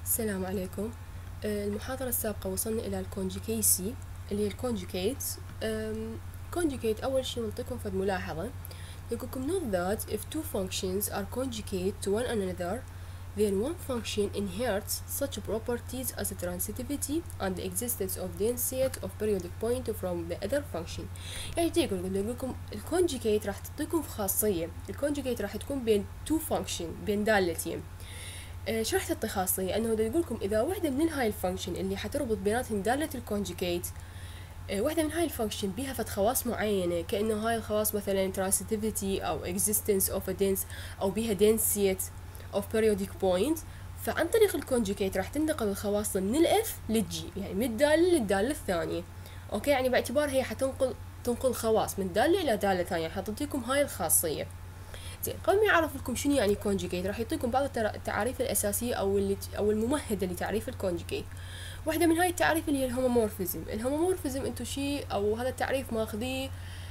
السلام عليكم. المحاضرة السابقة وصلنا إلى الكونجوكيسي اللي هي الكونجوكيت. conjugate أول شي نعطيكم فد ملاحظة، يقولكم note that if two functions are conjugate to one another then one function inherits such properties as transitivity and the existence of density of periodic point from the other function. يعني يقولكم الكونجوكيت راح تعطيكم خاصية، الكونجوكيت راح تكون بين two function، بين دالتين. شو راح تعطي خاصية؟ انه يقولكم اذا واحدة من هاي الفانكشن اللي حتربط بيناتهم دالة الكونجوكيت، واحدة من هاي الفانكشن بيها فد خواص معينة، كأنه هاي الخواص مثلا transitivity أو existence of a dense أو بيها density of periodic point، فعن طريق الكونجوكيت راح تنتقل الخواص من الاف للجي، يعني من الدالة للدالة الثانية. اوكي، يعني باعتبار هي تنقل خواص من دالة إلى دالة ثانية، حتعطيكم هاي الخاصية. زين، قبل ما يعرف لكم شنو يعني conjugate راح يعطيكم بعض التعاريف الأساسية أو الممهدة لتعريف الكونجوكيت. واحدة من هاي التعريف اللي هي الهومومورفيزم. الهومومورفيزم انتو شيء أو هذا التعريف ماخذيه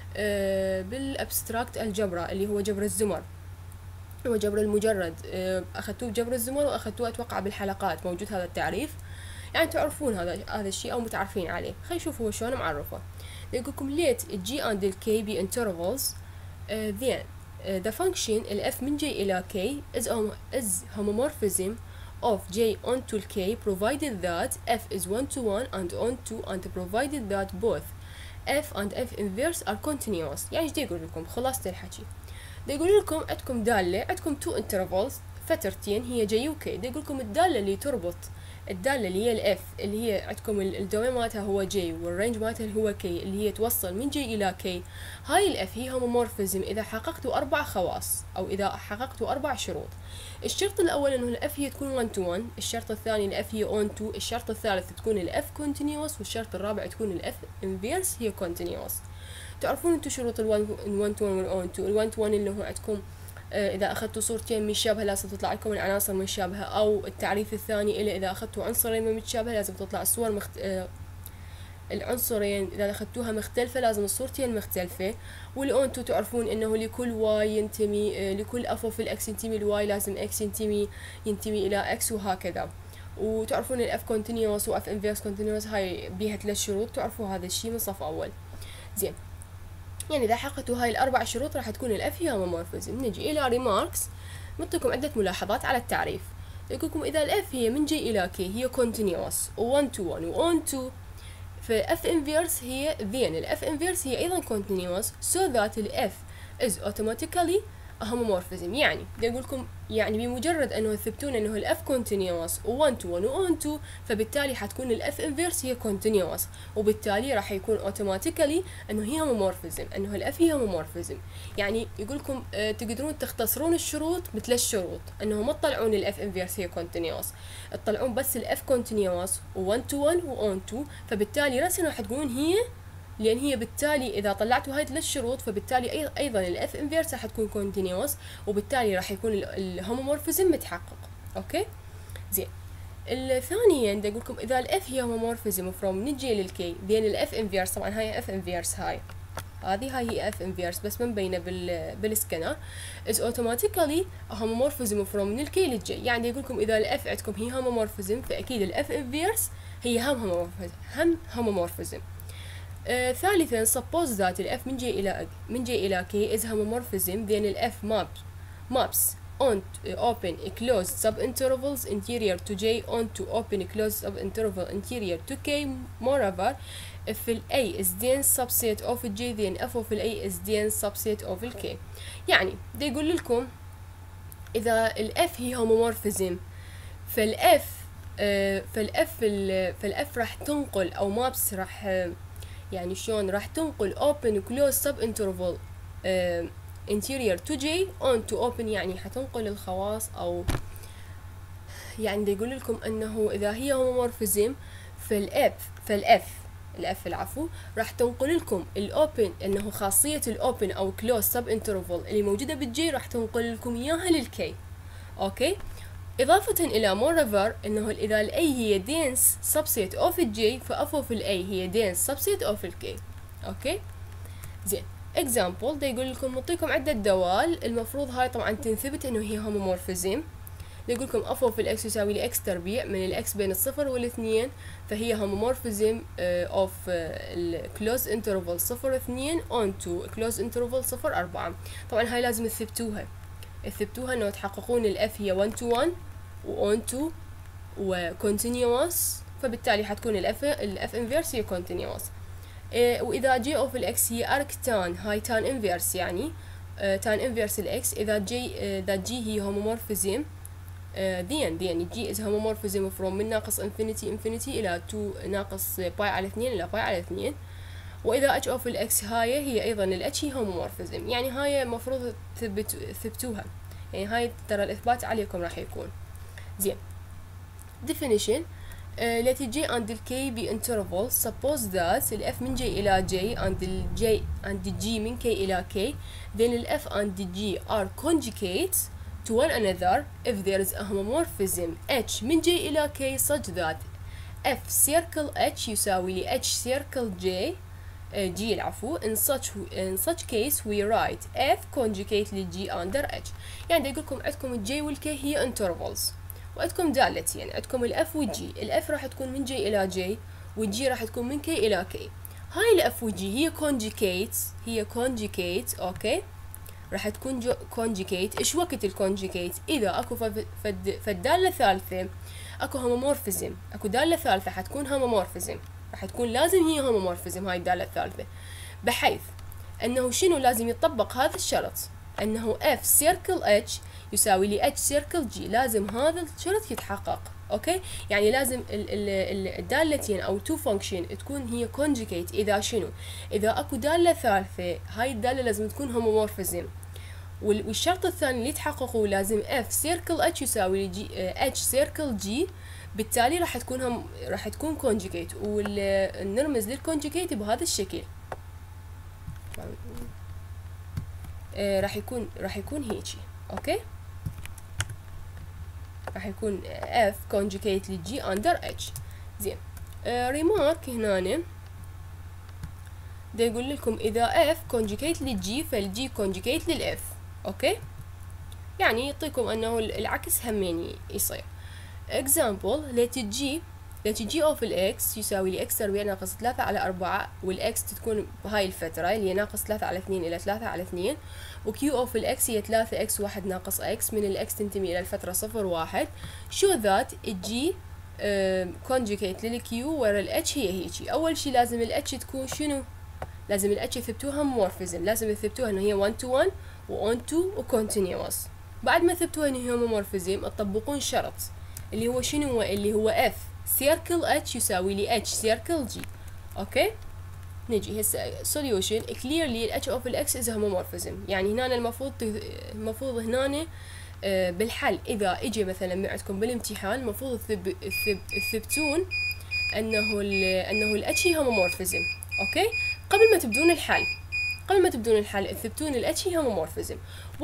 بالابستراكت الجبرة اللي هو جبر الزمر، هو جبر المجرد. أخذتوه بجبر الزمر وأخذتوه أتوقع بالحلقات، موجود هذا التعريف، يعني تعرفون هذا الشيء أو متعرفين عليه. خلينا نشوف هو شلون معرفه. يقولكم let G and K be intervals then the function f من j إلى k is homomorphism of j onto k provided that f is 1 to 1 and onto and provided that both f and f inverse are continuous. يعني ايش يقول لكم؟ خلاصة الحكي يقول لكم عندكم دالة، عندكم two intervals فترتين هي j و k. يقول لكم الدالة اللي تربط، الدالة اللي هي الاف اللي هي عندكم الدومين مالتها هو j والرينج مالتها اللي هو k، اللي هي توصل من j إلى k. هاي الاف هي هومومورفيزم إذا حققتوا 4 خواص أو إذا حققتوا 4 شروط. الشرط الأول إنه الاف هي تكون 1 to 1، الشرط الثاني الاف هي on to، الشرط الثالث تكون الاف continuous، والشرط الرابع تكون الاف inverse هي continuous. تعرفون انتو شروط ال 1 to 1 وال on to. ال 1 to 1 اللي هو عندكم إذا أخذتوا صورتين مشابهة لازم تطلع لكم العناصر مشابهة، أو التعريف الثاني إلى إذا أخذتوا عنصرين متشابهة لازم تطلع الصور العنصرين إذا أخذتوها مختلفة لازم الصورتين مختلفة. والأون تو تعرفون إنه لكل واي ينتمي، لكل أفو في الأكس ينتمي الواي لازم أكس ينتمي إلى أكس وهكذا. وتعرفون الأف كونتينيوس وأف إنفيرس كونتينيوس، هاي بيها 3 شروط تعرفوا هذا الشيء من صف أول. زين، يعني إذا حققتوا هاي الأربع شروط راح تكون الأف هي هومومورفيزم. نجي إلى ريماركس، نعطيكم عدة ملاحظات على التعريف. يقولكم إذا الأف هي من جي إلى كي هي continuous و1 to 1 و on to، فالأف inverse هي then الأف inverse هي أيضا continuous so that الأف is automatically a homomorphism. يعني يقولكم يعني بمجرد أنه يثبتون أنه الأف continuous و1 to 1 و on to، فبالتالي حتكون الأف inverse هي continuous، وبالتالي راح يكون automatically أنه هي homomorphism، أنه الأف هي homomorphism. يعني يقولكم تقدرون تختصرون الشروط ب3 شروط، أنه ما تطلعون الأف inverse هي continuous، تطلعون بس الأف continuous و1 to 1 و on to، فبالتالي رسموا راح تقولون هي، لأن هي بالتالي إذا طلعتوا هاي 3 شروط فبالتالي أيضا الأف inverse راح تكون continuous، وبالتالي راح يكون الهومومورفيزم متحقق. أوكي، زين. الثانيا دا أقولكم إذا الأف هي هومومورفيزم from نجي للكي then الأف inverse، طبعا هاي أف inverse، هاي هي اف انفيرس بس ما مبينه بالسكانر، is automatically a homomorphism from من الكي للجي. يعني يقول لكم اذا الاف عندكم هي homomorphism فاكيد الاف انفيرس هي هم homomorphism. ثالثا suppose that الاف من جي الى كي is homomorphism then الاف maps on open closed subintervals interior to j onto open closed subinterval interior to k. moreover if A is dense subset of J then F of A is dense subset of K. يعني ده يقول لكم إذا الأف هي homomorphism فالأف راح تنقل أو مابس راح يعني شلون راح تنقل open closed subinterval interior to J onto open، يعني حتنقل الخواص أو يعني ده يقول لكم أنه إذا هي homomorphism الأف العفو راح تنقل لكم الأوبن، أنه خاصية الأوبن أو كلوز سب انترفال اللي موجودة بالجي راح تنقل لكم إياها للكي. أوكي، إضافة إلى moreover أنه إذا الأي هي دينس سبسيت أوف الجي فأفو في الأي هي دينس سبسيت أوف الكي. أوكي، زين. example ده يقول لكم نعطيكم عدة دوال، المفروض هاي طبعا تنثبت أنه هي homomorphism. يقول لكم اف اوف الاكس يساوي لي اكس تربيع من الاكس بين الصفر والاثنين، فهي هومومورفيزم اوف الكلوز انترفال صفر اثنين onto كلوز انترفال صفر اربعة. طبعا هاي لازم تثبتوها انه تحققون الاف هي 1 to 1 و on to و continuous، فبالتالي حتكون الاف انفيرس هي continuous. واذا جي اوف الاكس هي ارك تان، هاي تان انفيرس يعني تان انفيرس الاكس، اذا جي هي هومومورفيزم then G is homomorphism from من ناقص infinity إلى 2 ناقص باي على 2 إلى باي على 2. وإذا H of الإكس هي أيضا الاتش هي homomorphism، يعني هاي مفروض تثبتوها، يعني هاي ترى الإثبات عليكم راح يكون زين. definition let J and K be interval suppose that الF من J إلى J and G من K إلى K then الF and G are conjugate to one another if there is a homomorphism H من J إلى K such that F circle H يساوي ل H circle J G العفو in such case we write F conjugate ل G under H. يعني يقول لكم عندكم ال J وال K هي intervals وعندكم دالتين، يعني عندكم ال F وال G. ال F راح تكون من J إلى J وال G راح تكون من K إلى K. هاي ال F وال G هي conjugate أوكي، راح تكون conjugate. إيش وقت الكونجيكيت؟ إذا أكو فالدالة ثالثة أكو homomorphism، أكو دالة ثالثة حتكون homomorphism، راح تكون لازم هي homomorphism هاي الدالة الثالثة، بحيث أنه شنو لازم يطبق هذا الشرط، أنه F circle H يساوي لي H circle G، لازم هذا الشرط يتحقق. أوكي، يعني لازم الدالتين أو two function تكون هي conjugate. إذا شنو؟ إذا أكو دالة ثالثة هاي الدالة لازم تكون homomorphism. والشرط الثاني اللي يتحققه لازم F circle H يساوي لي H circle G، بالتالي راح تكون conjugate، ونرمز للconjugate بهذا الشكل. راح يكون هيجي. اوكي، راح يكون F conjugate ل G under H. زين، remark هنا دا يقول لكم إذا F conjugate ل G فال G conjugate لل F. اوكي، يعني يعطيكم انه العكس همين يصير. example let G of الإكس يساوي لي إكس تربيع ناقص 3 على 4، والإكس تكون بهاي الفترة اللي هي ناقص 3 على 2 إلى 3 على 2، وكيو أوف الإكس هي 3 إكس 1 ناقص إكس من الإكس تنتمي إلى الفترة 0 1. show that الجي conjugate للكيو ورا الاتش هي هيجي. أول شي لازم الاتش تكون شنو؟ لازم الاتش يثبتوها homomorphism، لازم يثبتوها إنه هي 1 to 1 و on to و continuous. بعد ما ثبتوها إنه هي homomorphism تطبقون شرط اللي هو شنو؟ اللي هو F circle H يساوي لي H circle G. اوكي، نجي هسه solution clearly H of الإكس is homomorphism. يعني هنا المفروض هنا بالحل إذا إجي مثلا معكم بالامتحان المفروض تثبتون أنه ال H هي homomorphism. اوكي، قبل ما تبدون الحل تثبتون ال H هي homomorphism.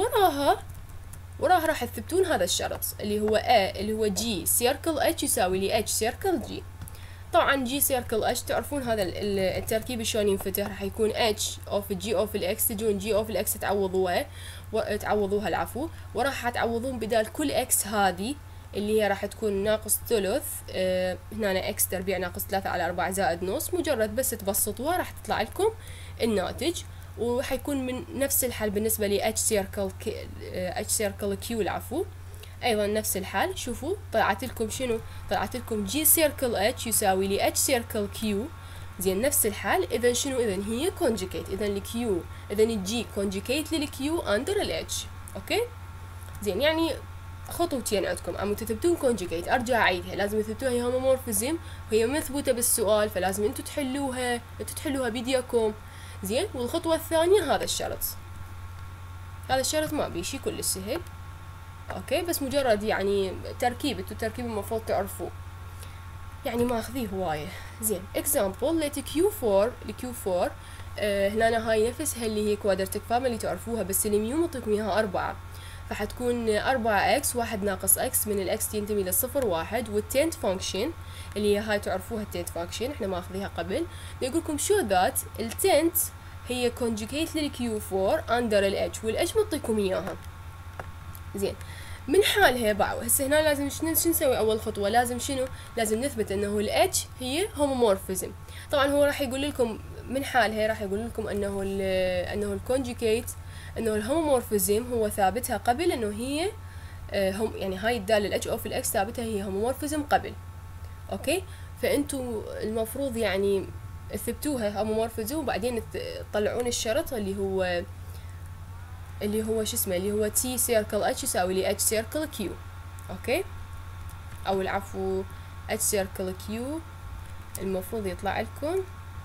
وراها راح تثبتون هذا الشرط اللي هو G circle H يساوي لي H circle G. طبعا G circle H تعرفون هذا التركيب شلون ينفتح، راح يكون H of G of الإكس، تجون G of الإكس تعوضوها العفو، وراح تعوضون بدال كل إكس هذه اللي هي راح تكون ناقص ثلث، هنا إكس تربيع ناقص 3 على 4 زائد نص، مجرد بس تبسطوها راح تطلع لكم الناتج. وحيكون من نفس الحل بالنسبة ل H circle Q العفو، أيضا نفس الحل. شوفوا طلعت لكم شنو؟ طلعت لكم G circle H يساوي ل H circle Q. زين، نفس الحل. إذا شنو؟ إذا هي conjugate، إذا ال Q إذا ال G conjugate لل Q under ال H. أوكي، زين، يعني خطوتين عندكم أما تثبتون conjugate. أرجع أعيدها، لازم تثبتوها هي homomorphism وهي مثبوتة بالسؤال، فلازم أنتوا تحلوها بيديكم. زين، والخطوة الثانية هذا الشرط ما بيه شي كل سهل. اوكي، بس مجرد يعني تركيب المفروض تعرفوه، يعني ما اخذيه هواية. زين، example let Q4 هنا هاي نفسها اللي هي quadratic family اللي تعرفوها، بس الميو مطيكم اياها 4، فحتكون 4x 1 ناقص x من الx ينتمي للصفر 1، والتنت فانكشن اللي هي هاي تعرفوها التنت فانكشن احنا ما اخذيها قبل. بيقولكم show that التنت هي conjugate للQ4 under الH، والH مطيكم اياها. زين، من حالها باعوا. هسه هنا لازم شنو نسوي؟ اول خطوه لازم شنو؟ لازم نثبت انه الاتش هي هومومورفيزم. طبعا هو راح يقول لكم من حالها، راح يقول لكم انه الكونجيكيت، انه الهومومورفيزم هو ثابتها قبل انه هي هم، يعني هاي الداله الاتش او في الاكس ثابتها هي هومومورفيزم قبل. اوكي، فانتوا المفروض يعني تثبتوها هومومورفيزم وبعدين تطلعون الشرط اللي هو شو اسمه، اللي هو تي سيركل اتش يساوي لي اتش سيركل كيو. اوكي، او العفو اتش سيركل كيو المفروض يطلع لكم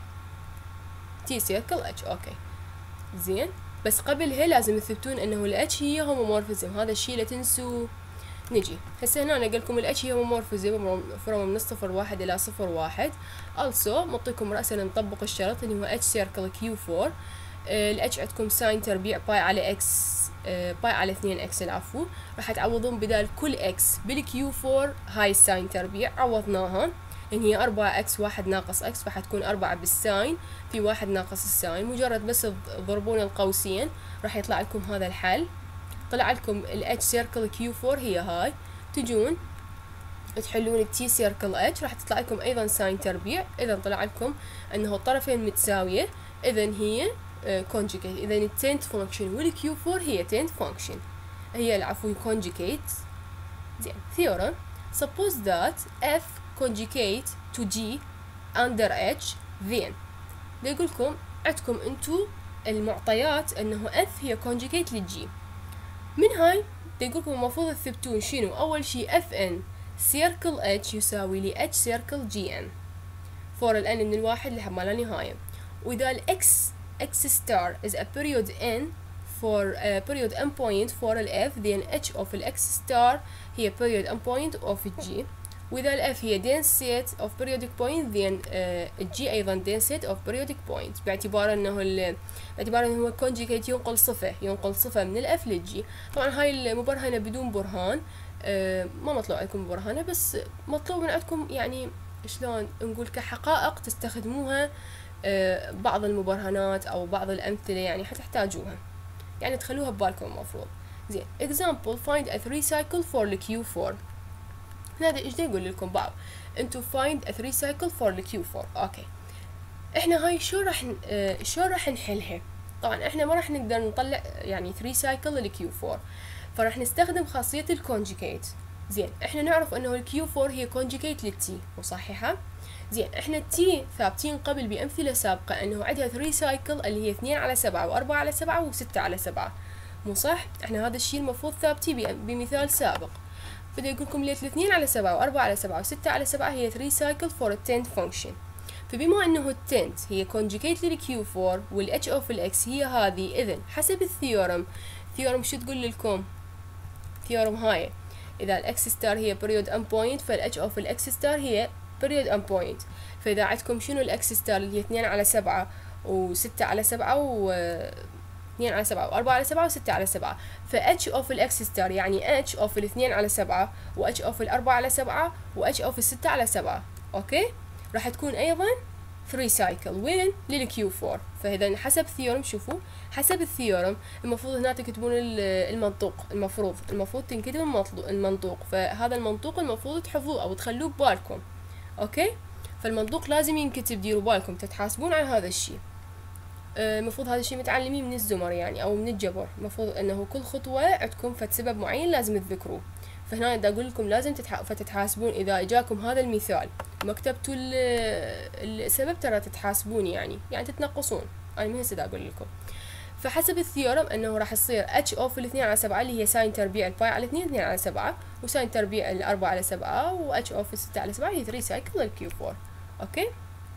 تي سيركل اتش. اوكي زين، بس قبلها لازم تثبتون انه الاتش هي هومومورفيزم، هذا الشيء لا تنسوا. نجي هسه هنا انا قلكم الاتش هي هومومورفيزم فروم من صفر واحد الى صفر واحد. also معطيكم راسا نطبق الشرط اللي هو اتش سيركل كيو 4. الاتش عندكم ساين تربيع باي على اكس، باي على 2 اكس العفو. راح تعوضون بدال كل اكس بالكيو 4 هاي الساين تربيع عوضناها، ان هي 4 اكس واحد ناقص اكس، فحتكون 4 بالساين في واحد ناقص الساين. مجرد بس تضربون القوسين راح يطلع لكم هذا الحل. طلع لكم ال H سيركل Q4 هي هاي. تجون تحلون ال T سيركل H راح تطلع لكم ايضا ساين تربيع. اذا طلع لكم انه الطرفين متساوية، اذا هي conjugate. اذا ال tenth function وال Q4 هي tenth function، هي العفو conjugate. زين theorem suppose that F conjugate to G under H then. بيقول لكم عندكم انتو المعطيات انه F هي conjugate للجي. من هاي بيقول لكم المفروض تثبتون شنو؟ اول شي Fn سيركل H يساوي لي H سيركل Gn for ال n من الواحد لحد ما لا نهاية. واذا ال x star is a period n for period n point for ال F then H of ال x star هي period n point of G. وإذا ال F هي dense set of periodic point then G أيضا dense set of periodic point، باعتبار أنه هو conjugate ينقل صفة من ال F لل G. طبعا هاي المبرهنة بدون برهان، ما مطلوب عندكم برهانة، بس مطلوب من عندكم يعني شلون نقول كحقائق تستخدموها بعض المبرهنات أو بعض الأمثلة يعني حتحتاجوها، يعني تخلوها ببالكم المفروض. زين example find a 3 cycle for the Q4. هذا ايش دا يقول لكم باو؟ انتو find a 3 cycle for the Q4. اوكي، احنا هاي شو راح نحلها؟ طبعا احنا ما راح نقدر نطلع يعني 3 cycle لل Q4، فراح نستخدم خاصية الكونجيكيت. زين احنا نعرف انه ال Q4 هي كونجيكيت للتي، مصححة؟ زين احنا التي ثابتين قبل بأمثلة سابقة انه عندها 3 cycle اللي هي 2 على 7 و4 على 7 و6 على 7، مو صح؟ احنا هذا الشيء المفروض ثابتيه بمثال سابق. بدي أقول لكم ليت 2 على 7 و4 على 7 و6 على 7 هي 3 cycle for a tenth function. فبما أنه ال tenth هي conjugate لل Q4 وال H of ال X هي هذه، إذن حسب الثيورم شو تقول لكم؟ ثيورم هاي إذا ال X star هي period n point فال H of ال X star هي period n point. فإذا عندكم شنو ال X star اللي هي 2 على 7 و6 على 7 و 2 على 7 و4 على 7 و6 على 7، ف H of ال X star يعني H of ال 2 على 7 و H of ال 4 على 7 و H of ال 6 على 7. اوكي، راح تكون ايضا 3 cycle وين؟ لل Q4. فاذا حسب ثيورم، شوفوا حسب الثيورم المفروض هنا تكتبون المنطوق، المفروض تنكتب المنطوق، فهذا المنطوق المفروض تحفظوه او تخلوه ببالكم. اوكي، فالمنطوق لازم ينكتب، ديروا بالكم تتحاسبون على هذا الشيء. المفروض هذا الشيء متعلمين من الزمر يعني او من الجبر، المفروض انه كل خطوه عندكم فد سبب معين لازم تذكروه. فهنا بدي اقول لكم لازم فتتحاسبون اذا اجاكم هذا المثال ما كتبتوا السبب ترى تتحاسبون يعني تتنقصون. انا من هسه اقول لكم. فحسب الثيورم انه راح يصير H of ال 2 على 7 اللي هي ساين تربيع الباي على 2 على 7 وساين تربيع ال 4 على 7 و H of ال 6 على 7 هي 3 سايكل لل Q4. اوكي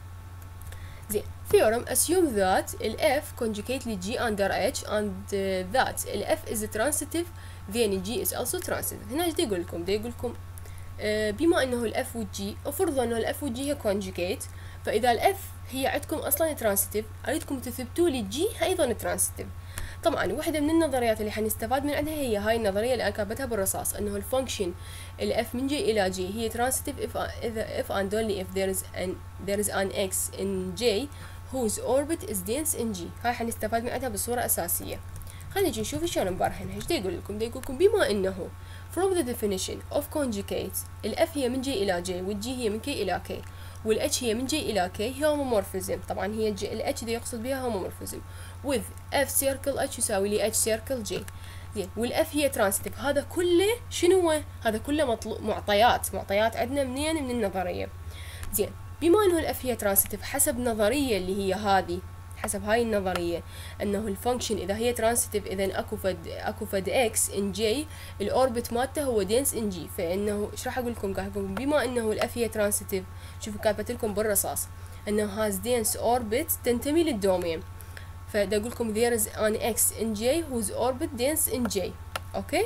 زين. theorem assume that ال F conjugate ل G under H and that ال F is transitive then G is also transitive. هنا ايش دا يقول لكم؟ دا يقول لكم بما انه ال F وال G افرضوا انه ال F وال G هي conjugate، فاذا ال F هي عندكم اصلا transitive اريدكم تثبتوا لي G ايضا transitive. طبعا واحدة من النظريات اللي حنستفاد من عندها هي هاي النظرية اللي انا كاتبتها بالرصاص، انه الفانكشن ال F من J الى G هي transitive if and only if there is an X in J whose orbit is dense in G. هاي حنستفاد من عندها بصورة أساسية. خلينا نجي نشوف شلون نبرهنها. ايش دا يقول لكم؟ دا يقول لكم بما انه from the definition of conjugate الاف هي من J إلى J والجي هي من K إلى K والاتش هي من J إلى K هي homomorphism. طبعا هي الاتش دي يقصد بها homomorphism with f circle h يساوي لي h circle J. زين والاف هي ترانستيف. هذا كله شنو هو؟ هذا كله معطيات عندنا منين؟ من النظرية. زين بما انه الاف هي ترانستيف حسب نظرية اللي هي هذه، حسب هاي النظرية انه الفانكشن اذا هي ترانستيف اذا اكو فد اكس ان جي الاوربت مالته هو دينس ان جي. فانه ايش راح اقول لكم؟ قاعد اقول بما انه الاف هي ترانستيف، شوفوا كاتبت لكم بالرصاص انه هاز دينس اوربت تنتمي للدومين. فدا اقول لكم there is an x in J whose orbit dense in J. اوكي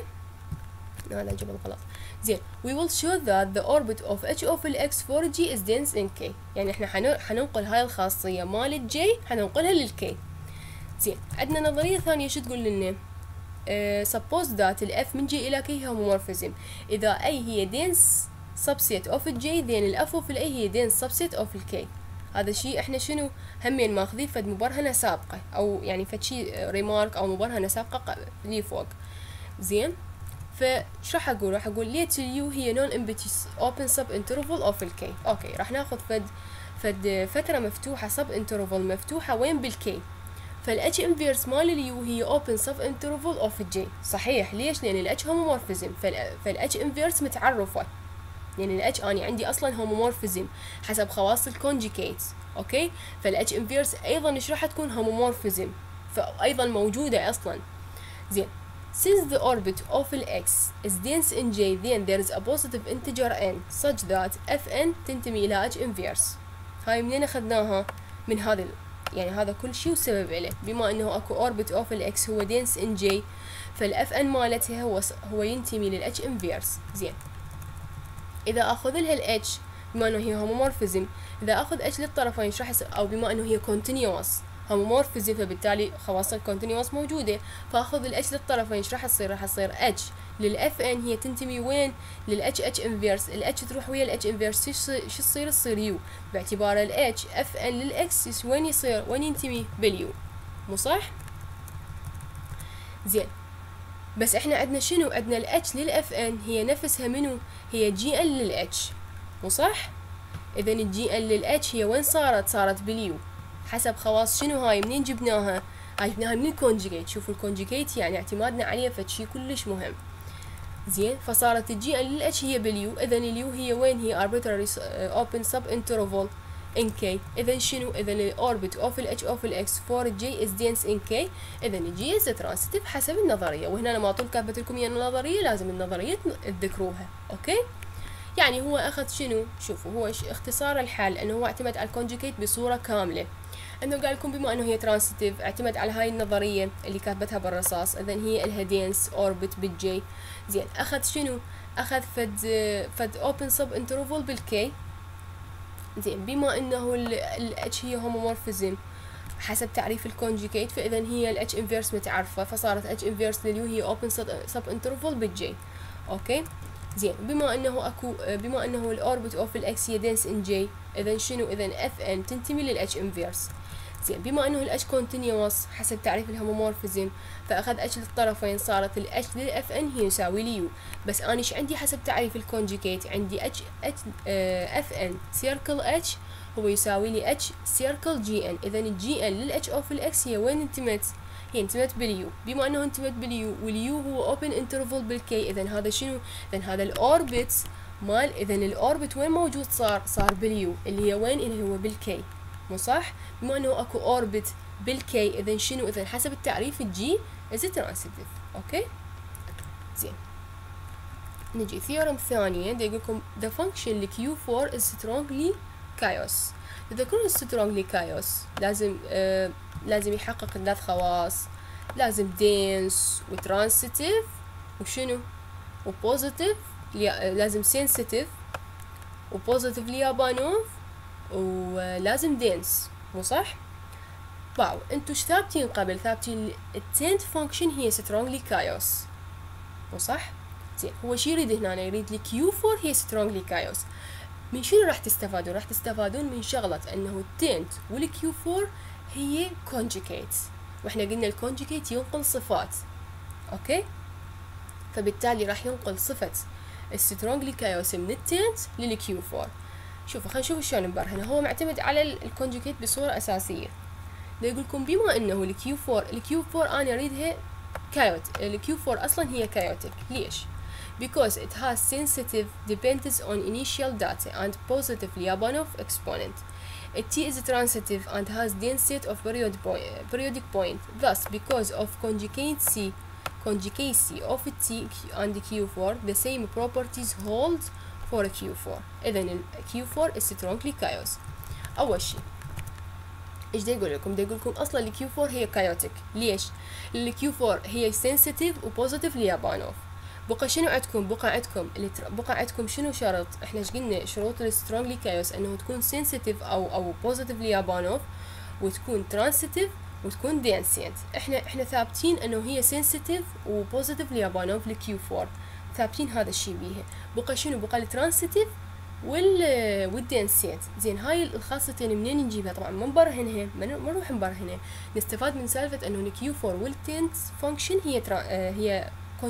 لا جبل غلط. زين we will show that the orbit of h of x for G is dense in K. يعني احنا حننقل هاي الخاصية مال J حننقلها للK. زين عندنا نظرية ثانية شو تقول لنا؟ suppose that الf من J إلى K هي homomorphism. إذا A هي dense subset of J then الf of A هي dense subset of K. هذا الشيء احنا شنو همين ماخذين فد مبرهنة سابقة او يعني فد شيء ريمارك او مبرهنة سابقة لي فوق. زين فش راح اقول؟ راح اقول ليت اليو هي نون امبتيس اوبن سب انترفال اوف الكي. اوكي راح ناخذ فد فترة مفتوحة سب انترفال مفتوحة وين بالكي. فالاتش انفيرس مال اليو هي اوبن سب انترفال اوف الجي. صحيح ليش؟ لان الاتش هومومورفيزم فالاتش انفيرس متعرفة. يعني الاتش اني عندي اصلا هومومورفيزم حسب خواص الكونجيكيت. اوكي فالاتش انفيرس ايضا ايش راح تكون هومومورفيزم فايضا موجوده اصلا. زين since the orbit of x is dense in J then there is a positive integer n such that fn تنتمي الى h inverse. هاي منين اخذناها؟ من هذا يعني هذا كل شيء وسبب له. بما انه اكو orbit of x هو dense in J فالfn مالتها هو ينتمي للh inverse. زين اذا اخذ لها الاتش بما انه هي هومومورفيزم، اذا اخذ اتش للطرفين ايش راح يصير؟ او بما انه هي كونتينيوس هومومورفيزم فبالتالي خواص الكونتينيوس موجوده، فاخذ الاتش للطرفين ايش راح يصير؟ راح يصير اتش للاف ان هي تنتمي وين؟ للاتش اتش انفيرس. الاتش تروح ويا الاتش انفيرس شو تصير؟ تصير يو باعتبار الاتش اف ان للاكس وين يصير؟ وين ينتمي؟ باليو. مو صح؟ زين بس احنا عندنا شنو؟ عندنا الاتش للاف ان هي نفسها منو؟ هي جي ان للاتش. مو صح؟ اذا الجي ان للاتش هي وين صارت؟ صارت باليو حسب خواص شنو هاي؟ منين جبناها؟ هاي جبناها من الكونجيجيت. شوفوا الكونجيجيت يعني اعتمادنا عليه فشي كلش مهم. زين فصارت الجي ان للاتش هي باليو. اذا اليو هي وين؟ هي arbitrary open sub interval in K. اذا شنو؟ اذا الاوربت اوف الاتش اوف الاكس فور الجي از دينس ان K. اذا الجي از ترانستيف حسب النظريه. وهنا انا ما طول كاتبت لكم يعني النظريه لازم النظريه تذكروها. اوكي يعني هو اخذ شنو؟ شوفوا هو اختصار الحل انه هو اعتمد على الكونجيكيت بصوره كامله. انه قال لكم بما انه هي ترانستيف اعتمد على هاي النظريه اللي كاتبتها بالرصاص. اذا هي الها دينس اوربت بالجي. زين اخذ شنو؟ اخذ فد اوبن سب انترفال بالكي. زين بما انه الاتش هي هومومورفيزم حسب تعريف الكونجيكيت فاذا هي الاتش انفيرس متعرفه فصارت اتش انفيرس لليو هي اوبن سب انترفال بالجي. اوكي زين بما انه الاوربت اوف الاكس هي دنس ان جي اذا شنو؟ اذا اف ان تنتمي للاتش انفيرس. زين بما انه الاتش كونتينيوس حسب تعريف الهومومورفيزم فاخذ اتش للطرفين صارت الاتش للاف ان هي يساوي ليو. بس انا ايش عندي حسب تعريف الكونجيكيت؟ عندي اتش اف ان سيركل اتش هو يساوي لي اتش سيركل جي ان. اذا الجي ان للاتش اوف الاكس هي وين انتمت؟ هي انتمت باليو. بما انه انتمت باليو واليو هو اوبن انترفال بالكي اذا هذا شنو؟ اذا هذا الاوربت مال اذا الاوربت وين موجود؟ صار باليو اللي هي وين؟ اللي هو بالكي. مو صح؟ بما انه اكو اوربت بالكي اذا شنو؟ اذا حسب التعريف الجي از ترانسيتيف. اوكي زين نجي ثيورم ثانيه دا يقول لكم the function Q4 is strongly chaos. اذا كون strongly chaos لازم يحقق ثلاث خواص. لازم dense وترانسيتيف وشنو؟ وبوزيتيف. لازم sensitive وبوزيتيف ليابانوف ولازم dense. مو صح؟ واو انتو ايش ثابتين قبل؟ ثابتين التنت فانكشن هي strongly chaos. مو صح؟ زين هو شي يريد هنا؟ يريد لي Q4 هي strongly chaos. من شنو راح تستفادون؟ راح تستفادون من شغلة انه التنت والQ4 هي conjugate واحنا قلنا الكونجيكيت ينقل صفات. اوكي فبالتالي راح ينقل صفة السترونجلي كايوس من التنت للكيو 4. شوفوا خلينا نشوف شلون نبرهنه. هو معتمد على الكونجوكيت بصورة أساسية. يقول لكم بما انه الكيو 4 انا اريدها كايوت. الكيو 4 اصلا هي كايوتيك. ليش؟ because it has sensitive dependence on initial data and positive Lyapunov exponent. T is transitive and has dense set of periodic point. Thus, because of conjugacy of T and Q4, the same properties hold for Q4. إذن Q4 is strongly chaos. أول شيء ايش دا يقول لكم؟ دا يقول لكم اصلا الكيو 4 هي كايوتيك. ليش؟ الكيو 4 هي سنسيتيف وبوزيتيف ليابانوف. بقى شنو عندكم؟ بقى عندكم شنو شرط؟ احنا ايش قلنا شروط السترونجلي كايوس؟ انه تكون سنسيتيف او بوزيتيف ليابانوف، وتكون ترانسيتيف، وتكون دينسينت. احنا ثابتين انه هي سنسيتيف وبوزيتيف ليابانوف الكيو 4، ثابتين هذا الشيء بيها. بقى شنو؟ بقى الترانسيتيف والدنسيت. زين هاي الخاصتين منين نجيبها؟ طبعا ما نبرهنها، ما نروح نبرهنها، نستفاد من سالفة انه الكيو 4 والتنت فانكشن هي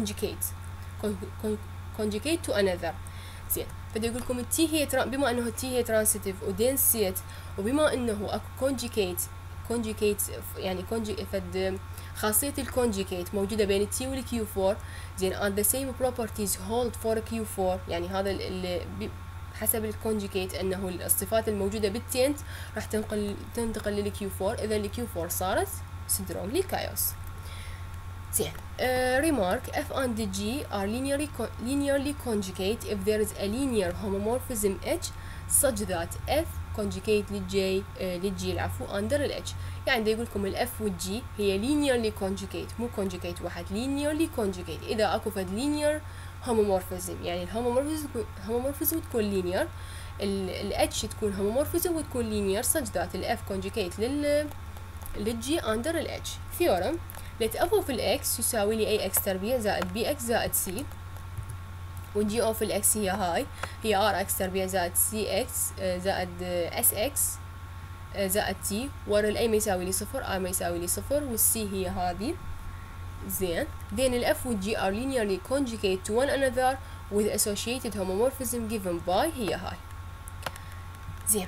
conjugate to another. زين بدي اقول لكم التي هي بما انه التي هي ترانسيتيف ودنسيت، وبما انه اكو conjugate يعني فد خاصية الكونجيكيت موجودة بين التي والكيو 4. زين and the same properties hold for كيو 4، يعني هذا اللي حسب الكونجيكيت انه الصفات الموجودة بالتنت راح تنتقل للكيو 4. اذا الكيو 4 صارت strongly chaos. زين remark F and G are linearly conjugate if there is a linear homomorphism H such that F conjugate للG العفو under ال H. يعني دا يقول لكم ال F وال G هي linearly conjugate، مو conjugate واحد، linearly conjugate. إذا أكو فد linear homomorphism، يعني homomorphism تكون linear، ال H تكون homomorphism وتكون linear such that ال F conjugate للG under ال H. theorem let F of ال X يساوي لي AX تربيع زائد BX زائد C، والجي اوف الاكس هي هاي، هي ار اكس تربيع زائد سي اكس زائد اس اكس زائد تي، ورا الاي ما يساوي لي صفر، ار ما يساوي لي صفر، والسي هي هذه. زين then الاف والجي are linearly conjugate to one another with associated homomorphism given by هي هاي. زين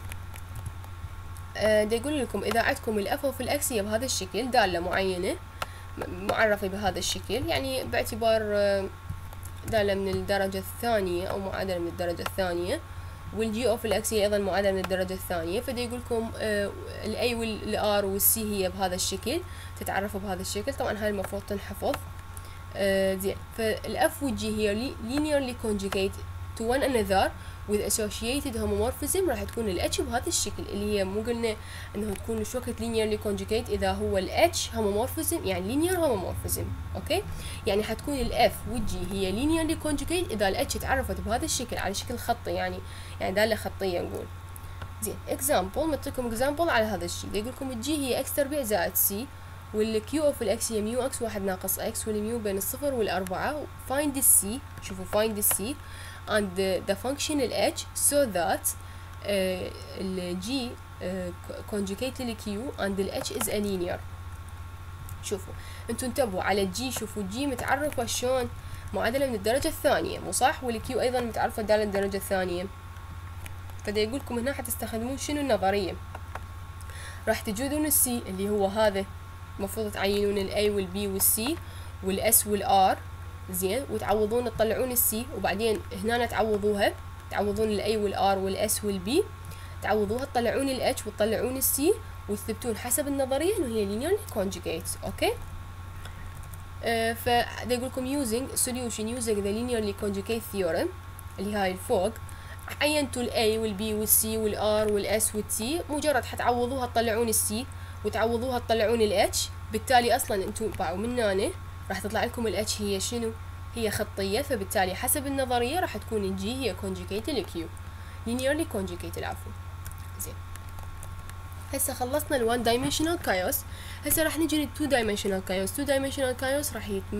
دا يقول لكم اذا عندكم الاف اوف الاكس هي بهذا الشكل، دالة معينة معرفة بهذا الشكل، يعني باعتبار دالة من الدرجة الثانية أو معادلة من الدرجة الثانية، والجي اوف الاكس هي أيضا معادلة من الدرجة الثانية. فدا يقول لكم الاي والار والسي هي بهذا الشكل، تتعرفوا بهذا الشكل. طبعا هاي المفروض تنحفظ. زين فالاف والجي هي linearly conjugate to one another with associated homomorphism، راح تكون الاتش بهذا الشكل، اللي هي مو قلنا انه تكون شو وقت linearly conjugate اذا هو الاتش homomorphism، يعني linear homomorphism. اوكي يعني حتكون الاف والجي هي linearly conjugate اذا الاتش تعرفت بهذا الشكل على شكل خطي، يعني دالة خطية نقول. زين example نعطيكم example على هذا الشيء. يقول لكم الجي هي اكس تربيع زائد سي، والكيو اوف الاكس هي ميو اكس واحد ناقص اكس، والميو بين الصفر والأربعة. find the c، شوفوا find the c and the function h so that g conjugate ل q and h is a linear. شوفوا انتوا انتبهوا على g، شوفوا g متعرفة شلون معادلة من الدرجة الثانية، مو صح؟ والq ايضا متعرفة دالة من الدرجة الثانية. فدا يقولكم هنا حتستخدمون شنو النظرية؟ راح تجدون السي اللي هو هذا، مفروض تعينون الاي والبي والسي والاس والار. زين وتعوضون تطلعون السي، وبعدين هنا تعوضون الاي والار والاس والبي، تعوضوها تطلعون الاتش وتطلعون السي، وتثبتون حسب النظريه انه هي linearly conjugate. اوكي فدا يقول لكم using solution using the linearly conjugate theorem اللي هاي الفوق، عينتوا الاي والبي والسي والار والاس والتي، مجرد حتعوضوها تطلعون السي وتعوضوها تطلعون الاتش، بالتالي اصلا انتم باعوا من هنا راح تطلع لكم الاتش هي شنو؟ هي خطية، فبالتالي حسب النظرية راح تكون الجي هي conjugate للكيو، linearly conjugate العفو. زين هسه خلصنا ال one dimensional chaos، هسه راح نجي لل two dimensional chaos. two dimensional chaos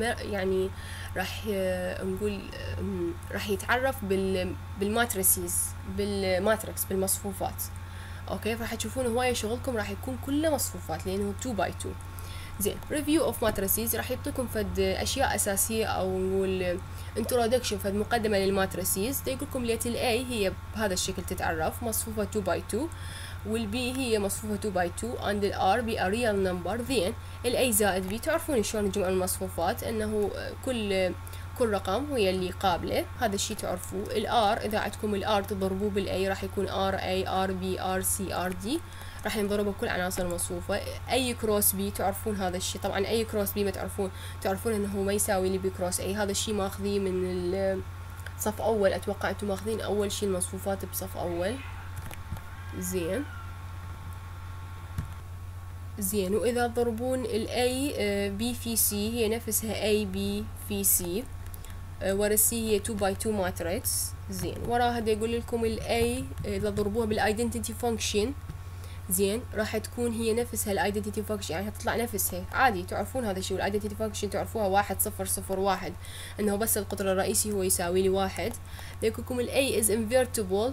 راح يتعرف بالماتريسيز، بالماتريكس، بالمصفوفات. اوكي فراح تشوفون هواية شغلكم راح يكون كله مصفوفات لانه 2 by 2. زين ريفيو اوف ماتريسيز راح يعطيكم فد اشياء اساسيه او نقول انترودكشن فد مقدمه للماتريسيز. يقول لكم ليت الاي هي بهذا الشكل تتعرف مصفوفه 2 باي 2 والبي هي مصفوفه 2 باي 2 and الار بي a real number. then الاي زائد بي تعرفون شلون تجمعون المصفوفات انه كل رقم وهي اللي قابله، هذا الشيء تعرفوه. الار اذا عندكم الار تضربوه بالاي راح يكون ار اي ار بي ار سي ار دي، راح ينضربوا كل عناصر المصفوفة. أي كروس بي تعرفون هذا الشيء، طبعا أي كروس بي ما تعرفون إنه ما يساوي لي بي كروس أي، هذا الشيء ماخذيه من صف أول، أتوقع أنتم ماخذين أول شيء المصفوفات بصف أول. زين وإذا تضربون الأي بي في سي هي نفسها أي بي في سي، ورا السي هي 2 باي 2 ماتريكس. زين وراها دا يقول لكم الأي إذا ضربوها بالايدنتيتي فانكشن زين راح تكون هي نفسها الايدنتيتي فانكشن، يعني هتطلع نفسها عادي. تعرفون هذا الشيء، والايدنتيتي فانكشن تعرفوها 1 0 0 1 انه بس القطر الرئيسي هو يساوي لي 1. لكم الاي is invertible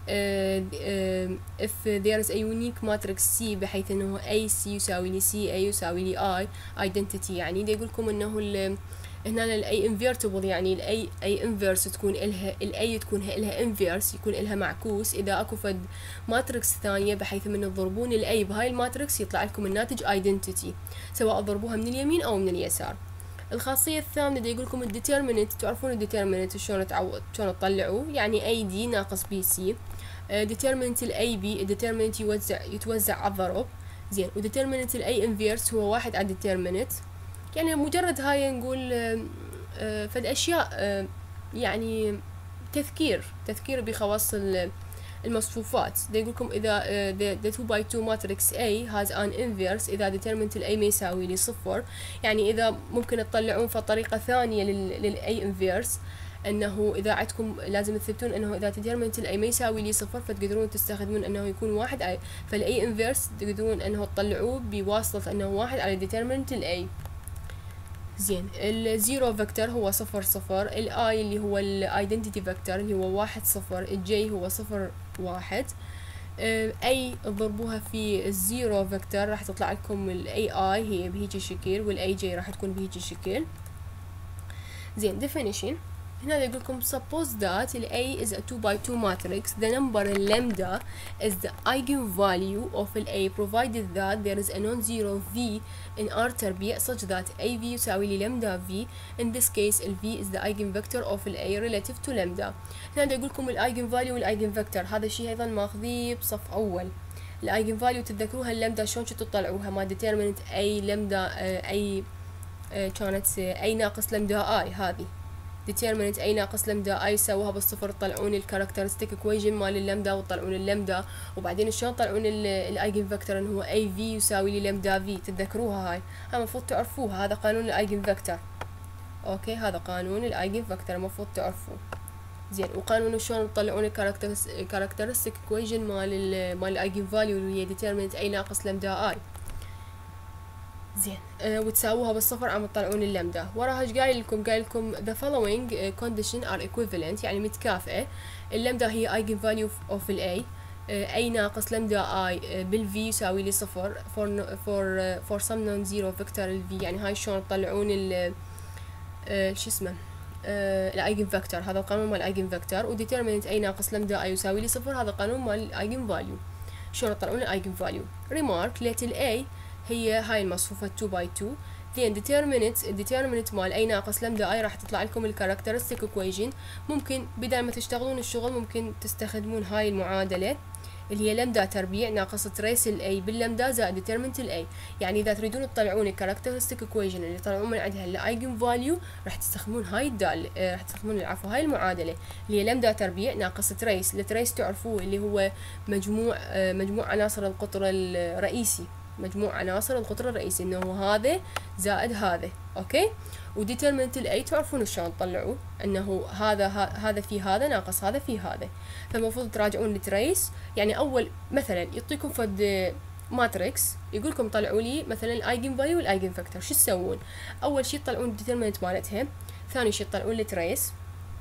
if there is a unique matrix C بحيث انه AC يساوي لي C A يساوي لي I identity. يعني يقول لكم انه هنا الاي انفيرتبل يعني الاي انفيرس تكون الها الاي تكون لها انفيرس يكون لها معكوس اذا اكو فد ماتريكس ثانيه، بحيث من تضربون الاي بهاي الماتريكس يطلع لكم الناتج ايدنتيتي سواء ضربوها من اليمين او من اليسار. الخاصيه الثامنه دا يقول لكم الديترميننت. تعرفون الديترميننت شلون تطلعوه، يعني اي دي ناقص بي سي. ديترميننت الاي بي الديترميننت يتوزع على الضرب. زين وديترميننت الاي انفيرس هو 1 على الديترميننت. يعني مجرد هاي نقول فد اشياء يعني تذكير بخواص المصفوفات. دا يقولكم اذا the 2 by 2 matrix A has an inverse اذا determinant ال A ما يساوي لي صفر، يعني اذا ممكن تطلعون في طريقة ثانية لل A inverse انه اذا عندكم لازم تثبتون انه اذا determinant ال A ما يساوي لي صفر فتقدرون تستخدمون انه يكون 1 فال A inverse تقدرون انه تطلعوه بواسطة انه 1 على determinant ال A. زين الزيرو فيكتور هو 0 0، الاي اللي هو الايدنتيتي فيكتور اللي هو 1 0، الجي هو 0 1. اي تضربوها في الزيرو فيكتور راح تطلع لكم الاي اي هي بهيجي شكل والاي جي راح تكون بهيجي شكل. زين definition هنا يقول لكم suppose that ال A is a 2 by 2 matrix, the number lambda is the eigenvalue of ال A provided that there is a non-zero V in R تربيع such that AV يساوي لي lambda V. In this case ال V is the eigenvector of ال A relative to lambda. هنا يقول لكم ال eigenvalue وال eigenvector هذا الشيء أيضا ماخذيه بصف أول. ال eigenvalue تتذكروها اللامدا شلون كنتوا تطلعوها ما determinant أي لامدا أي كانت أي ناقص لامدا I هذه determinant أي ناقص لامدا I سووها بالصفر تطلعون الكاركترستيك equation مال اللامدا وتطلعون اللامدا، وبعدين شلون تطلعون الايجن فيكتور انه هو اي في يساوي لي لامدا في. تتذكروها هاي المفروض تعرفوها، هذا قانون الايجن فيكتور. اوكي هذا قانون الايجن فيكتور المفروض تعرفوه. زين وقانون شلون تطلعون الكاركترستيك equation مال الايجن فاليو اللي هي determinant أي ناقص لامدا I. زين وتساووها بالصفر عم تطلعون اللامدا. وراها ايش قايل لكم؟ قايل لكم the following condition are equivalent يعني متكافئة. اللامدا هي eigen value of ال A أي ناقص لامدا I بال V يساوي لي صفر for some non-zero vector ال V. يعني هاي شلون تطلعون ال شو اسمه الايجن فيكتور، هذا القانون مال الايجن فيكتور. وديترميننت أي ناقص لامدا I يساوي لي صفر، هذا قانون مال الايجن فاليو. شلون تطلعون الايجن فاليو؟ remark let ال A هي هاي المصفوفة 2 by 2. then determinant مال أي ناقص لامدا I راح تطلع لكم الكاركترستيك equation. ممكن بدل ما تشتغلون الشغل ممكن تستخدمون هاي المعادلة اللي هي لامدا تربيع ناقص تريس ال A باللامدا زائد determinant ال A. يعني إذا تريدون تطلعون الكاركترستيك equation اللي تطلعون من عندها الايجن فاليو راح تستخدمون هاي الدالة راح تستخدمون هاي المعادلة اللي هي لامدا تربيع ناقص تريس. التريس تعرفوه اللي هو مجموع عناصر القطر الرئيسي، مجموع عناصر القطر الرئيسي انه هذا زائد هذا. اوكي وديترمنت الاي تعرفون شلون تطلعوه انه هذا في هذا ناقص هذا في هذا. فالمفروض تراجعون التريس. يعني اول مثلا يعطيكم فد ماتريكس يقول لكم طلعوا لي مثلا الايجن فاليو والايجن فاكتور. شو تسوون؟ اول شيء تطلعون الديترمنت مالتها، ثاني شيء تطلعون التريس،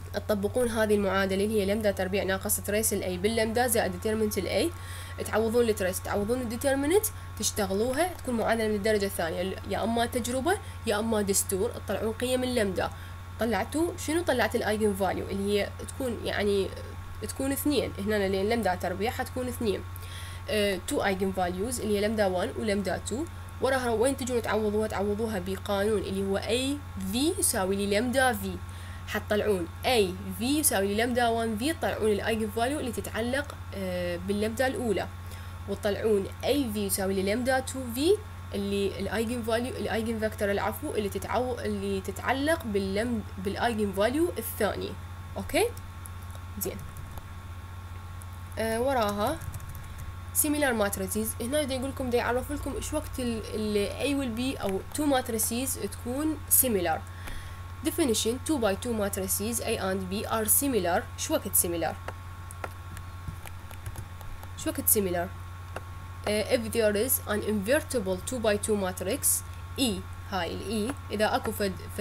تطبقون هذه المعادلة اللي هي لمدا تربيع ناقص تريس الاي باللمدا زائد ديترمنت الاي، تعوضون التريس تعوضون الديترمنت، تشتغلوها، تكون معادلة من الدرجة الثانية، يا اما تجربة يا اما دستور، تطلعون قيم اللمدا. طلعتوا شنو؟ طلعت الايجن فاليو اللي هي تكون يعني تكون 2 هنا لان لمدا تربيع حتكون 2. 2 ايجن فاليوز اللي هي لمدا 1 ولمدا 2. وراها وين تجون تعوضوها؟ تعوضوها بقانون اللي هو اي في يساوي لي لمدا في، حتطلعون اي في يساوي لي لمدا 1 في، تطلعون الايجن فاليو اللي تتعلق باللمدا الاولى، وتطلعون اي في يساوي لي لمدا 2 في اللي الايجن فاليو الايجن فيكتور العفو اللي تتعلق بالايجن فاليو الثاني. اوكي زين. وراها similar matrices. هنا دا يقول لكم دا يعرف لكم ايش وقت ال A وال B او two matrices تكون similar. definition 2 by 2 matrices A and B are similar. شو وقت similar؟ شو وقت similar؟ if there is an invertible 2 by 2 matrix E، هاي ال E إذا أكو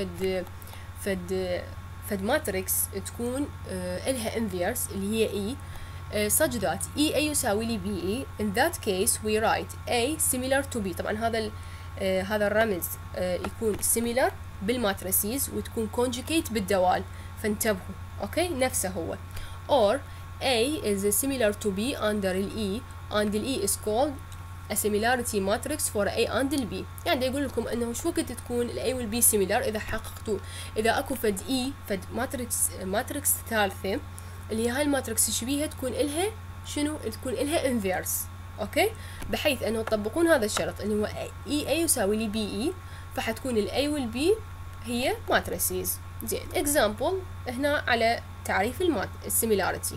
فد ماتريكس تكون إلها inverse اللي هي E such that EA يساوي لي BE. in that case we write A similar to B. طبعا هذا الرمز يكون similar بالماتريسيز وتكون conjugate بالدوال، فانتبهوا. اوكي نفسه هو. or A is similar to B under E and E is called a similarity matrix for A and B. يعني يقول لكم انه شو وقت تكون ال A وال B similar؟ اذا حققتوا اذا اكو فد E فد ماتريكس ثالثة اللي هي هاي الماتريكس تشبيهها تكون إلها شنو؟ تكون إلها inverse. اوكي بحيث انه تطبقون هذا الشرط اللي هو EA يساوي لي BE، فحتكون ال A وال B هي ماتريسيز. زين example هنا على تعريف السيميلاريتي.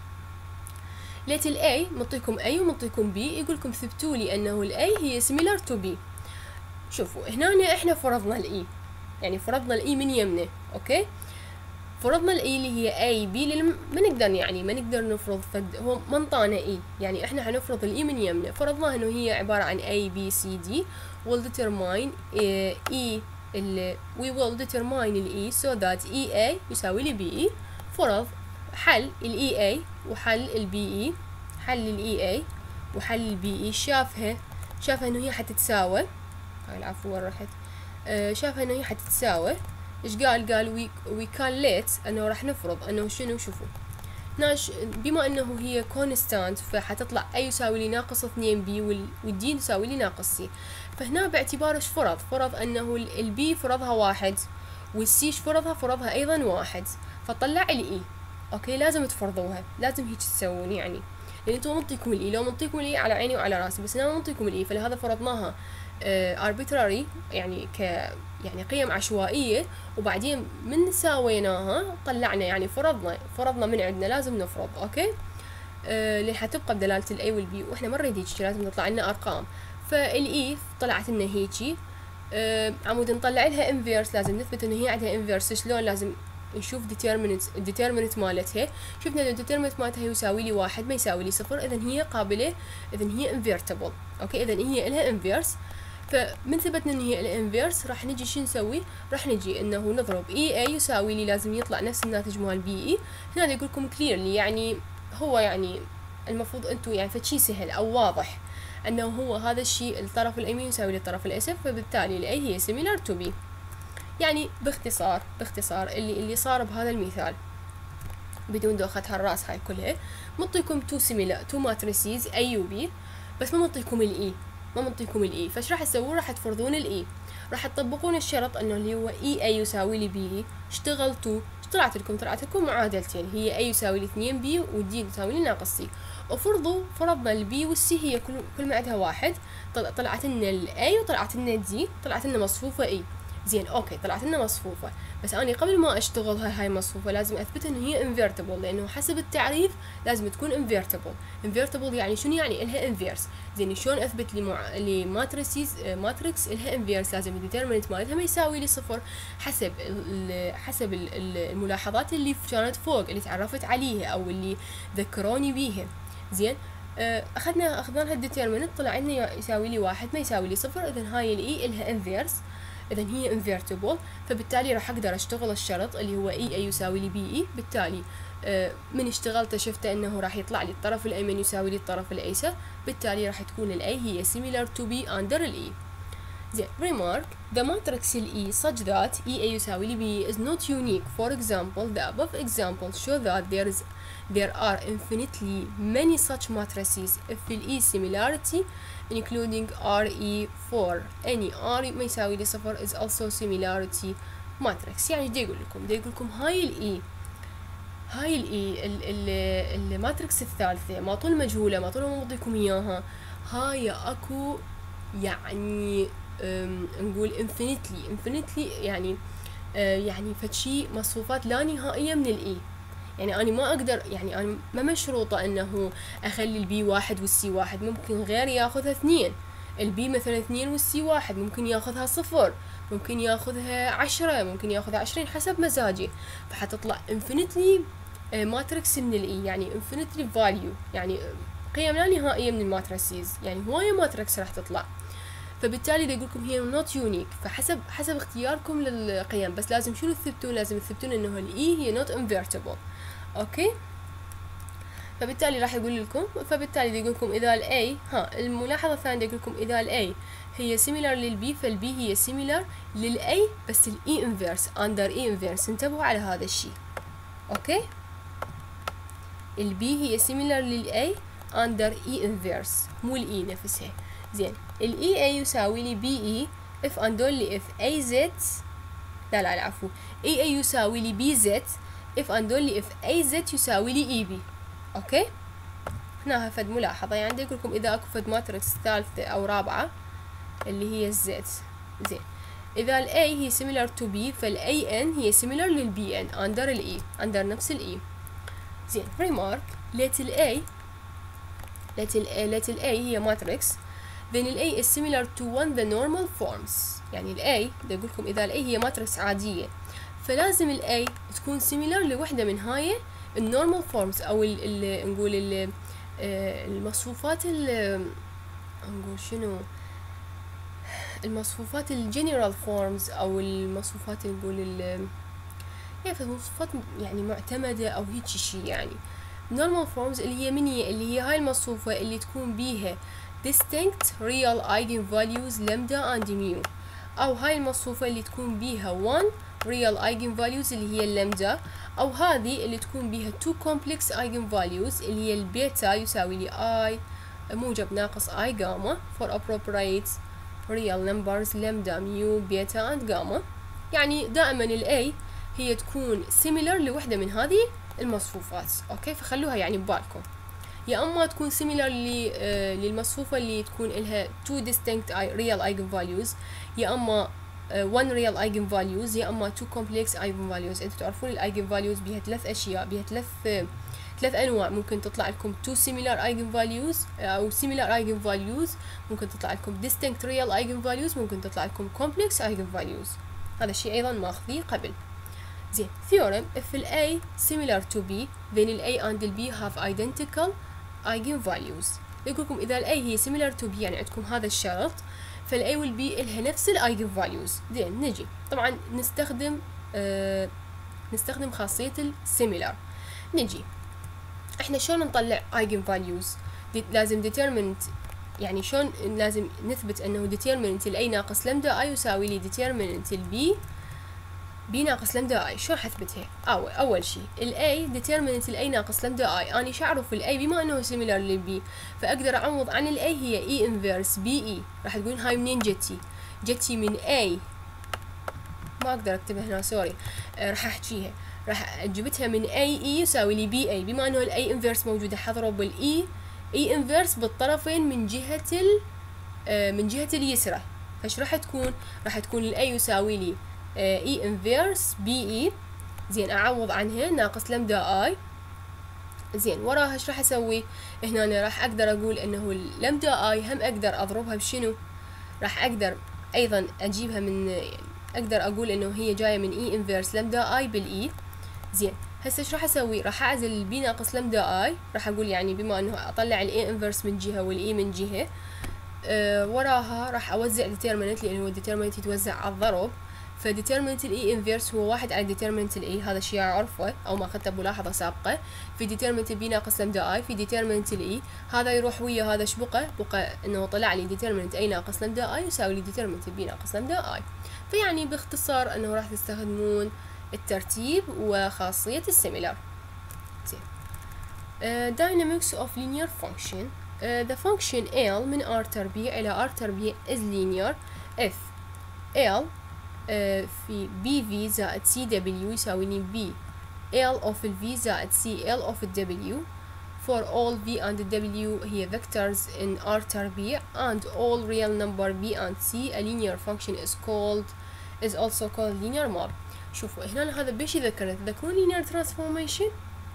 ليت ال A منطيكم A ومنطيكم B، يقول لكم ثبتوا لي انه ال A هي similar to B. شوفوا هنا احنا فرضنا ال E، يعني فرضنا ال E من يمنا. اوكي فرضنا ال E اللي هي A B لأن ما نقدر نفرض فد هو منطانا E، يعني احنا حنفرض ال E من يمنا، فرضناها انه هي عبارة عن A B C D will determine E we will determine ال E so that EA يساوي لي BE. فرض حل ال EA وحل ال BE، حل ال EA وحل ال BE، شافها انه هي حتتساوى، هاي العفو وين رحت، شافها انه هي حتتساوى. ايش قال we calculate انه راح نفرض انه شنو؟ شوفوا بما انه هي constant فحتطلع A يساوي لي ناقص 2 B والD يساوي لي ناقص C. فهنا باعتبار ايش فرض انه ال B فرضها 1 والC فرضها ايضا 1، فطلع ال E. اوكي لازم تفرضوها، لازم هيك تسوون، يعني لان انتم منطيكم ال E، لو منطيكم ال E على عيني وعلى راسي، بس انا منطيكم ال E فلهذا فرضناها arbitrary يعني يعني قيم عشوائية، وبعدين من ساويناها طلعنا، يعني فرضنا من عندنا لازم نفرض. اوكي اللي حتبقى بدلالة ال A وال B، واحنا ما نريد هيك، لازم تطلع لنا ارقام. فال E طلعت لنا هيجي، عمود نطلع لها inverse، لازم نثبت انه هي عندها inverse. شلون؟ لازم نشوف determinant مالتها. شفنا determinant مالتها يساوي لي 1 ما يساوي لي 0، اذا هي قابلة، اذا هي invertible. اوكي اذا هي لها inverse. فمن ثبتنا ان هي الانفيرس راح نجي شو نسوي؟ راح نجي انه نضرب EA يساوي لي، لازم يطلع نفس الناتج مال BE. هنا يقول لكم clearly، يعني هو يعني المفروض انتم يعني فشي سهل او واضح انه هو هذا الشيء الطرف اليمين يساوي للطرف الايسر، فبالتالي ال A هي similar to B. يعني باختصار اللي صار بهذا المثال بدون دوخة هالراس هاي كلها، منطيكم تو ماتريسيز A و B، بس ما منطيكم ال E. فايش راح تسوون؟ راح تفرضون ال E، راح تطبقون الشرط انه اللي هو EA يساوي لي BE. اشتغلتوا طلعت لكم معادلتين، هي A يساوي لي 2 B و D يساوي لي ناقص C. وفرضوا فرضنا ال B وال C هي كل ما عندها 1، طلعت لنا ال A وطلعت لنا D، طلعت لنا مصفوفة E. زين اوكي طلعت لنا مصفوفة، بس اني قبل ما اشتغل هاي مصفوفة لازم اثبت ان هي invertible، لانه حسب التعريف لازم تكون invertible يعني شنو؟ يعني الها inverse. زين شلون اثبت لي ماتريكس الها inverse؟ لازم الديترمنت مالتها ما يساوي لي 0 حسب الملاحظات اللي كانت فوق اللي تعرفت عليها او اللي ذكروني بيها. زين اخذنا الديترمنت طلع لنا يساوي لي 1 ما يساوي لي 0، اذا هاي الاي الها inverse. اذا هي invertible، فبالتالي راح اقدر اشتغل الشرط اللي هو اي اي يساوي لي بي اي. بالتالي من اشتغلته شفته انه راح يطلع لي الطرف الايمن يساوي لي الطرف الايسر، بالتالي راح تكون الاي هي similar to b under الاي. زين remark the matrix E such that EA يساوي لي B is not unique. For example, the above examples show that there are infinitely many such matrices if E similarity including RE for any R ما يساوي لي صفر is also similarity matrix. يعني دا يقول لكم هاي الماتريكس الثالثة ما طول مجهولة، ما طول ما أعطيكم إياها، هاي أكو يعني نقول infinitely يعني فشي مصفوفات لا نهائية من الإي. يعني أنا ما أقدر، يعني أنا ما مشروطة أنه أخلي البي واحد والسي واحد، ممكن غير ياخذها اثنين، البي مثلا اثنين والسي واحد، ممكن ياخذها صفر، ممكن ياخذها 10، ممكن ياخذها 20 حسب مزاجي، فحتطلع infinitely ماتريكس من الإي، يعني infinitely value، يعني قيم لا نهائية من الماتريسيز، يعني هواية ماتريكس راح تطلع. فبالتالي دا يقولكم هي not unique، فحسب اختياركم للقيم، بس لازم شنو تثبتون؟ لازم تثبتون انه الاي هي not invertible. اوكي، فبالتالي راح يقول لكم، فبالتالي دا يقولكم اذا الاي الملاحظه الثانيه دا يقولكم اذا الاي هي similar للبي، فالبي هي similar للاي بس الاي inverse under اي inverse. انتبهوا على هذا الشيء. اوكي، البي هي similar للاي under اي inverse، مو الاي نفسها. زين، الاي اي يساوي لي بي اي اف اندول لي اف اي زد، لا العفو، اي اي يساوي لي بي زد اف اندول لي اف اي زد يساوي لي اي بي. اوكي، هنا فد ملاحظه، يعني عندي اقول لكم اذا اكو فد ماتريكس ثالثه او رابعه اللي هي الزد. زين، اذا الاي هي similar to b فالاي ان هي similar للبي ان اندر الاي، اندر نفس الاي. زين، ريمارك let الاي هي ماتريكس then A is similar to one the normal forms. يعني A بدي أقول لكم إذا A هي ماتريكس عادية فلازم A تكون similar لوحدة من هاي النورمال forms أو نقول المصفوفات نقول شنو، المصفوفات الجنرال فورمز أو المصفوفات نقول يعني مصفوفات يعني معتمدة أو هيك شيء. يعني normal forms اللي هي اللي هي هاي المصفوفة اللي تكون بيها distinct real eigenvalues lambda and mu، أو هاي المصفوفة اللي تكون بيها one real eigenvalues اللي هي اللامدا، أو هذه اللي تكون بيها two complex eigenvalues اللي هي البيتا يساوي لي I موجب ناقص I gamma for appropriate real numbers lambda mu beta and gamma. يعني دائما ال A هي تكون similar لوحدة من هذه المصفوفات. أوكي، فخلوها يعني ببالكم، يا اما تكون similar للمصفوفه اللي تكون لها two distinct real eigenvalues، يا اما one real eigenvalues، يا اما two complex eigenvalues. انتوا تعرفون الايجنفاليوز بيها ثلاث اشياء، بيها ثلاث انواع، ممكن تطلع لكم two similar eigenvalues او similar eigenvalues، ممكن تطلع لكم distinct real eigenvalues، ممكن تطلع لكم complex eigenvalues. هذا الشيء ايضا ماخذيه قبل. زين، theorem if A similar to B then A and B have identical eigenvalues. يقول لكم إذا ال A هي similar to B يعني عندكم هذا الشرط، فال A وال B إلها نفس ال eigenvalues. زين، نجي طبعا نستخدم خاصية ال similar. نجي احنا شلون نطلع eigenvalues؟ لازم determinant، يعني شلون لازم نثبت انه determinant ال A ناقص لامدا I يساوي لي determinant ال B ناقص لامدا I. شلون حثبتها؟ أول شيء ال A determinant ال A ناقص لامدا I، أنا شعرف ال A بما أنه similar لل B فأقدر أعوض عن ال A هي E inverse BE. راح تقولون هاي منين جتي من A، ما أقدر أكتبها هنا سوري، راح أحكيها، راح جبتها من A E يساوي لي BA، بما أنه ال A inverse موجودة حضرب ال E inverse بالطرفين من جهة اليسرى، فايش راح تكون؟ راح تكون ال A يساوي لي E inverse BE. زين، أعوض عنها ناقص لامدا I. زين، وراها ايش راح أسوي؟ هنا أنا راح أقدر أقول إنه لامدا I هم أقدر أضربها بشنو؟ راح أقدر أيضا أجيبها من، أقدر أقول إنه هي جاية من E inverse لامدا I بالإي. زين، هسه ايش راح أسوي؟ راح أعزل البي ناقص لامدا I، راح أقول يعني بما إنه أطلع الإي inverse من جهة والإي من جهة، وراها راح اوزع determinant لان هو determinant يتوزع على الضرب. فdeterminant الاي inverse هو 1 على determinant الاي، هذا الشيء اعرفه او ما اخذته بملاحظه سابقه. في determinant البي ناقص لمدا اي، في determinant الاي هذا يروح ويا هذا، ايش بقى انه طلع لي determinant اي ناقص لمدا اي يساوي لي determinant البي ناقص لمدا اي. فيعني باختصار انه راح تستخدمون الترتيب وخاصيه السيميلار. زين. dynamics of linear function. The function L من R تربيع إلى R تربيع is linear if L في BV زائد CW يساوي لي B L of ال V زائد CL of ال W for all V and W هي vectors in R تربيع and all real number B and C a linear function is also called linear map. شوفوا هنا هذا بيش يذكرنا، تذكرون linear transformation؟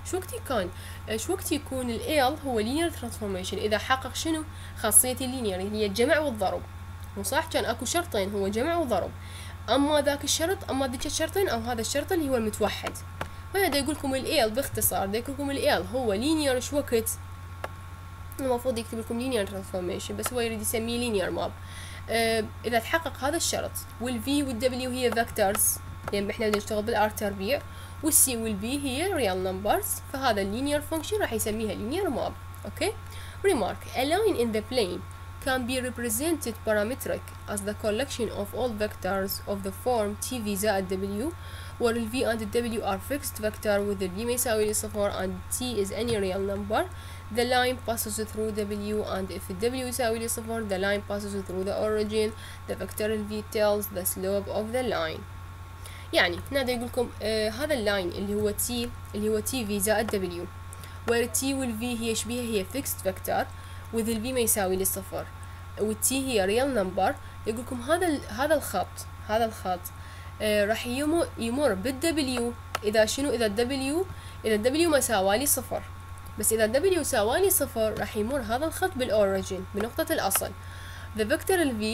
شو وقت يكون ال L هو linear transformation إذا حقق شنو؟ خاصية اللينير اللي هي الجمع والضرب، مو صح؟ كان اكو شرطين هو جمع وضرب، اما ذاك الشرط اما ذيك الشرطين او هذا الشرط اللي هو المتوحد. فهذا يقول لكم ال L باختصار، دا يقول لكم ال L هو linear شو وقت؟ المفروض يكتب لكم linear transformation بس هو يريد يسميه linear map. إذا تحقق هذا الشرط وال V وال W هي vectors لأن احنا بدنا نشتغل بالR تربيع، والC وال B هي real numbers، فهذا linear function راح يسميها linear map. أوكي. Remark: a line in the plane can be represented parametric as the collection of all vectors of the form TV زائد W where ال V and W are fixed vector with ال V ما يساوي لي صفر and T is any real number. The line passes through W and if W يساوي لي صفر the line passes through the origin. The vector ال V tells the slope of the line. يعني هنا دا يقول لكم هذا اللاين اللي هو TV زائد W where T وال V هي شبيهة هي fixed vector with ال V ما يساوي لي صفر وال T هي real number. يقول لكم هذا الخط راح يمر بال W إذا شنو؟ إذا ال W ما ساوالي صفر، بس إذا W ساوالي صفر راح يمر هذا الخط بالأوريجين بنقطة الأصل. The vector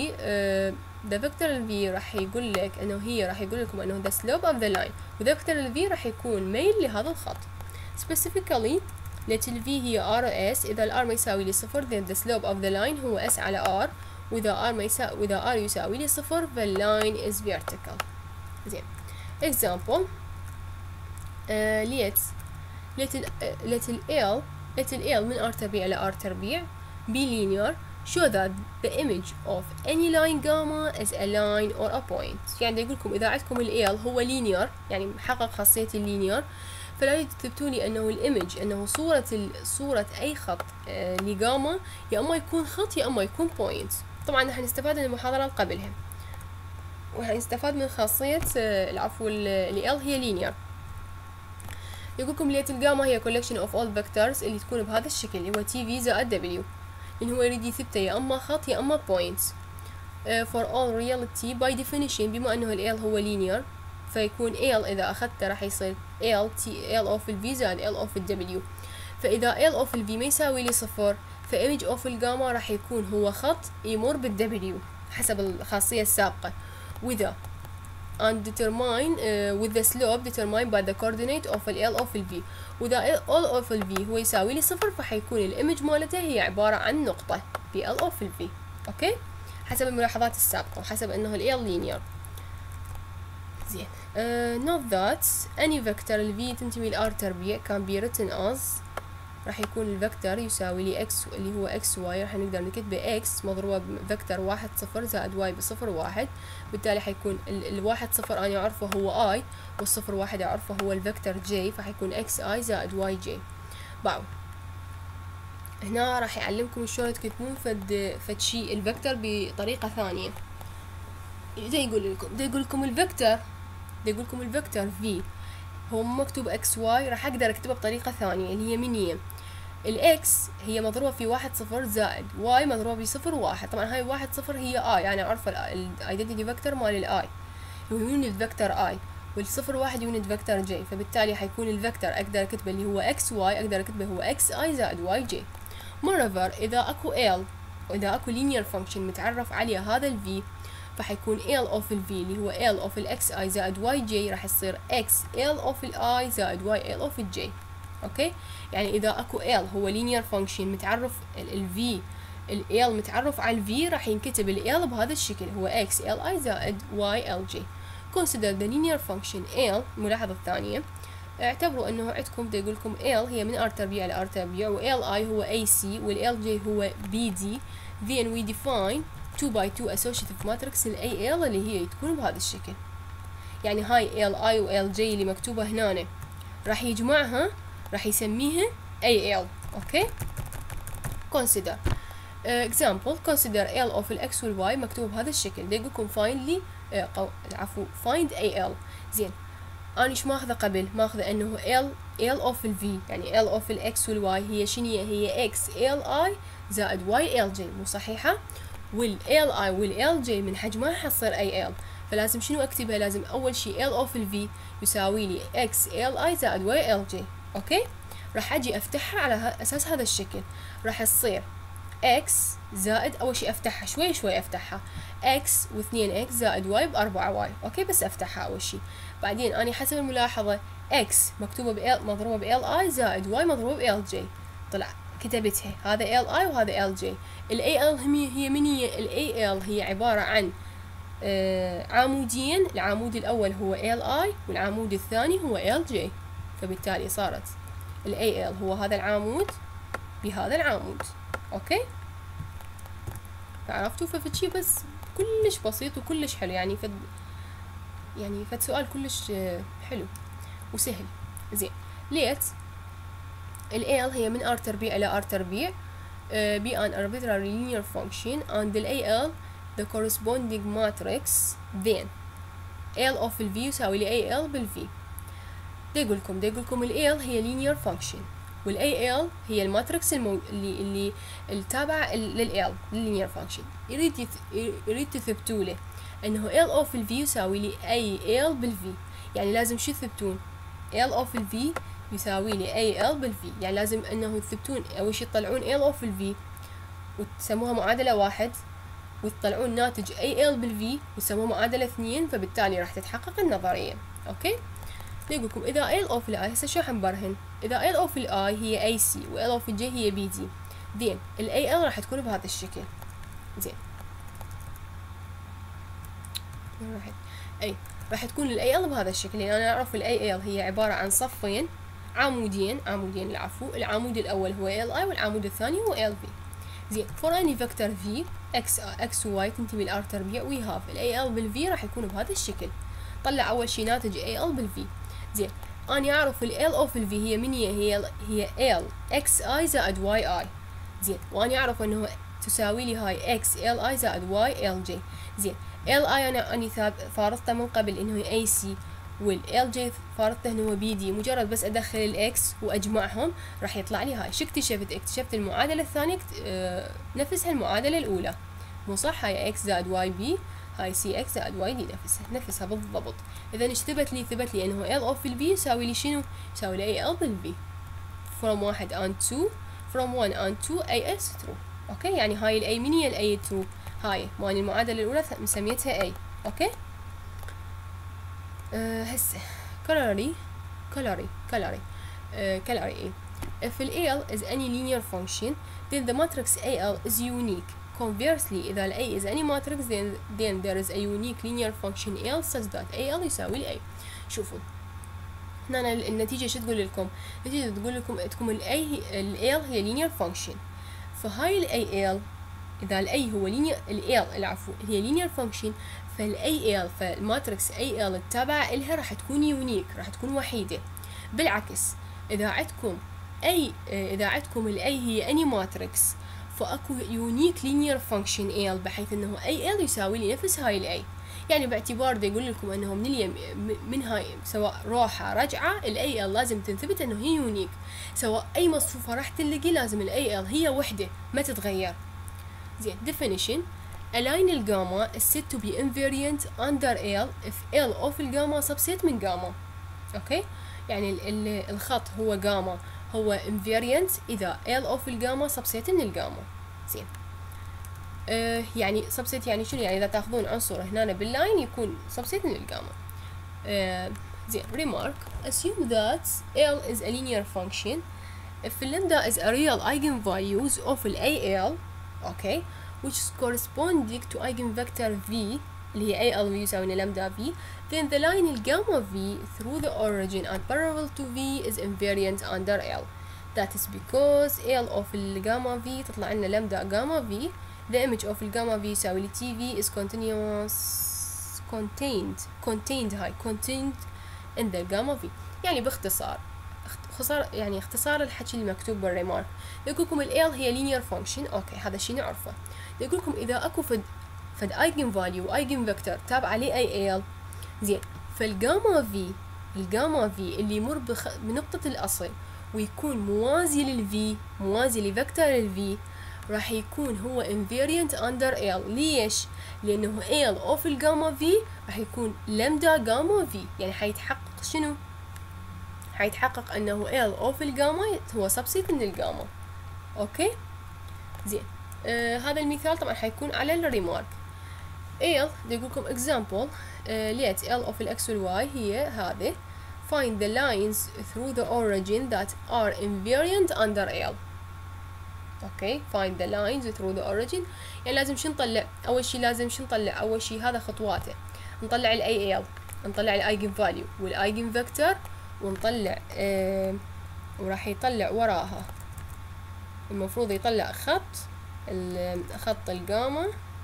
ال V راح يقول لك إنه هي راح يقول لكم إنه the slope of the line، و vector ال V راح يكون ميل لهذا الخط. Specifically let ال V هي R و S، إذا ال R ما يساوي لي صفر then the slope of the line هو S على R، وإذا R يساوي لي صفر فال line is vertical. زين. Example let ال L من R تربيع إلى R تربيع be linear. show that the image of any line gamma is a line or a point. يعني يقول لكم إذا عندكم ال L هو linear يعني محقق خاصية اللينير، فلا تثبتوا لي انه الايمج انه صورة اي خط لجاما يا اما يكون خط يا اما يكون بوينت. طبعا راح نستفاد من المحاضرة اللي قبلها وراح نستفاد من خاصية العفو اللي L هي لينير. يقولكم ليت الجاما هي collection of all vectors اللي تكون بهذا الشكل اللي هو TV زائد W، لأنه هو يريد يثبته يا اما خط يا اما بوينت. for all real T by definition بما انه ال L هو لينير فيكون L إذا أخذته راح يصير L of ال V زائد L of ال W. فإذا L of ال V ما يساوي لي صفر فإيمج of الجاما راح يكون هو خط يمر بال W حسب الخاصية السابقة وذا and determine with the slope determined by the coordinate of ال L of ال V. وإذا L of ال V هو يساوي لي صفر فحيكون الإيمج مالته هي عبارة عن نقطة ب L of ال V. أوكي حسب الملاحظات السابقة وحسب إنه ال L linear. زين. note that any vector ال V تنتمي ل R تربيع can be written as راح يكون الفكتور يساوي لي x اللي هو x y، راح نقدر نكتبه x مضروبة بفكتور 1 0 زائد y بصفر 1، بالتالي حيكون الواحد صفر أنا أعرفه هو i والصفر 1 أعرفه هو الفكتور j، فحيكون xi زائد y j. بعد هنا راح يعلمكم شلون تكتبون فد شيء الفكتور بطريقة ثانية. ده يقول لكم الفكتور v هو مكتوب xy راح اقدر اكتبه بطريقة ثانية اللي هي من هي الاكس هي مضروبة في 1 0 زائد y مضروبة بصفر 1. طبعا هاي 1 0 هي i يعني عارفة الايدنتيتي فيكتور مال الاي هو يونت فيكتور i والصفر 1 يونت فيكتور j، فبالتالي حيكون الفيكتور اقدر اكتبه اللي هو xy اقدر اكتبه هو xi زائد y j. moreover إذا اكو l وإذا اكو linear function متعرف عليه هذا ال v فحيكون L of ال V اللي هو L of ال XI زائد YJ راح يصير X L of ال I زائد Y L of ال J. اوكي يعني اذا اكو L هو linear function متعرف ال V ال L متعرف على ال V راح ينكتب ال L بهذا الشكل، هو X Li زائد Y Lj. consider the linear function L. الملاحظة الثانية، اعتبروا انه عندكم دا يقول لكم L هي من R تربيع ل R تربيع، و Li هو AC، وال Lj هو BD. then we define 2 by 2 associative matrix ال AL اللي هي تكون بهذا الشكل. يعني هاي Li و Lj اللي مكتوبة هنا راح يجمعها، راح يسميها AL. اوكي. consider example consider L of ال X وال Y مكتوب بهذا الشكل. دا يقول لكم find لي find AL. زين، أنا إيش ماخذة قبل؟ ماخذة إنه L of ال V، يعني L of ال X وال Y هي شنو؟ هي X Li زائد Y Lj، مو صحيحة؟ وال Li وال Lj من حجمها حتصير AL، فلازم شنو أكتبها؟ لازم أول شي L of ال V يساوي لي X Li زائد Y Lj. أوكي؟ راح أجي أفتحها على أساس هذا الشكل، راح تصير X زائد، أول شي أفتحها شوي شوي أفتحها X و2 X زائد Y ب4 Y. أوكي، بس أفتحها أول شي. بعدين أنا حسب الملاحظة X مكتوبة ب L مضروبة ب Li زائد Y مضروبة ب Lj، طلع كتبتها هذا Li وهذا Lj. ال AL هي من هي؟ ال AL هي عبارة عن عامودين، العامود الأول هو Li والعامود الثاني هو Lj، فبالتالي صارت ال AL هو هذا العامود بهذا العامود. أوكي، عرفتوا؟ فشي بس كلش بسيط وكلش حلو، يعني فد سؤال كلش حلو وسهل. زين، ليت ال AL هي من R تربيع إلى R تربيع be an arbitrary linear function and ال AL the corresponding matrix, then L of ال V يساوي ل AL بال V. دا يقول لكم ال AL هي linear function، وال AL هي الماتريكس اللي التابعة لل L linear function. يريد تثبتوا له انه L of ال V يساوي لي أي L بال V. يعني لازم شو تثبتون؟ L of ال V يساوي لي أي L بال V، يعني لازم انه تثبتون اول شي تطلعون L of ال V وتسموها معادلة 1، وتطلعون ناتج أي L بال V وتسموها معادلة 2، فبالتالي راح تتحقق النظرية. اوكي، يقول لكم إذا L of ال I، هسه شو حنبرهن؟ إذا L of ال I هي AC و L of ال J هي BD، زين ال AL راح تكون بهذا الشكل. زين، راح تكون ال AL بهذا الشكل. يعني أنا أعرف ال AL هي عبارة عن صفين عامودين العفو، العامود الأول هو LI والعامود الثاني هو LV. زين، for any vector V X و Y تنتمي ل R تربيع we have ال AL بال V راح يكون بهذا الشكل. طلع أول شي ناتج AL بال V. زين، أنا أعرف ال L of ال V هي من هي L XI زائد YI. زين، وأنا أعرف إنه تساوي لي هاي X LI زائد Y LJ. زين، LI أنا فارضته من قبل إنه هي AC، وال LJ فارضته إنه هو BD. مجرد بس أدخل ال X وأجمعهم راح يطلع لي هاي. شو اكتشفت المعادلة الثانية نفسها المعادلة الأولى، مو صح؟ هاي X زائد YB، هاي CX زائد YD نفسها بالضبط. إذا ايش ثبت لي إنه L of ال V يساوي لي شنو؟ يساوي لي AL بال V from 1 and 2 from 1 and 2 AS true. أوكي، يعني هاي ال A من هي ال A true؟ هاي مالي المعادلة الأولى مسميتها A. أوكي، هسه corollary if ال AL is any linear function then the matrix AL is unique. Conversely إذا ال A is any matrix then there is a unique linear function L such that AL يساوي ل A. شوفوا هنا النتيجة شو تقول لكم؟ النتيجة تقول لكم ال L هي linear function، فهاي ال AL إذا ال A هو هي linear function، فال AL فالماتريكس AL التابعة إلها راح تكون يونيك، راح تكون وحيدة. بالعكس إذا عندكم ال A هي any matrix فأكو unique linear function L بحيث إنه AL يساوي لي نفس هاي ال A. يعني باعتبار دا يقول لكم إنه من هاي سواء روحة رجعة ال AL لازم تنثبت إنه هي يونيك، سواء أي مصفوفة راح تلقي لازم ال AL هي وحدة ما تتغير. زين، definition align الجاما is said to be invariant under L if L of الجاما subset من جاما. اوكي، يعني الخط هو جاما هو invariant إذا L of الجاما subset من الجاما. زين، يعني subset يعني شنو؟ يعني إذا تاخذون عنصر هنا باللاين يكون subset من الجاما. زين، remark assume that L is a linear function if lambda is a real eigenvalues of ال AL اوكي which is corresponding to eigenvector v اللي هي al يساوي لامدا v. then the line الجاما v through the origin and parallel to v is invariant under L. that is because L of الجاما v تطلع لنا لامدا جاما v. the image of الجاما v يساوي tv is continuous contained in the gamma v. يعني باختصار اختصار الحكي المكتوب بالريمارك يقول لكم ال L هي linear function. اوكي هذا الشيء نعرفه. يقول لكم اذا اكو فد ايجن فاليو وايجن فيكتور تابع عليه اي ال زين فالجاما في اللي يمر بنقطة الاصل ويكون موازي للفي موازي لفيكتور الفي راح يكون هو invariant under L. ليش؟ لانه L of الجاما في راح يكون لامدا جاما في. يعني حيتحقق شنو؟ حيتحقق انه L of الجاما هو subset من الجاما. اوكي زين هذا المثال طبعا حيكون على الريمارك. L يقولكم example let L of الx والy هي هذه find the lines through the origin that are invariant under L. اوكي find the lines through the origin يعني لازم شو نطلع؟ اول شي لازم شو نطلع؟ اول شي هذا خطواته نطلع ال AL نطلع الايجن فاليو والايجن فيكتور ونطلع وراح يطلع وراها المفروض يطلع خط الجاما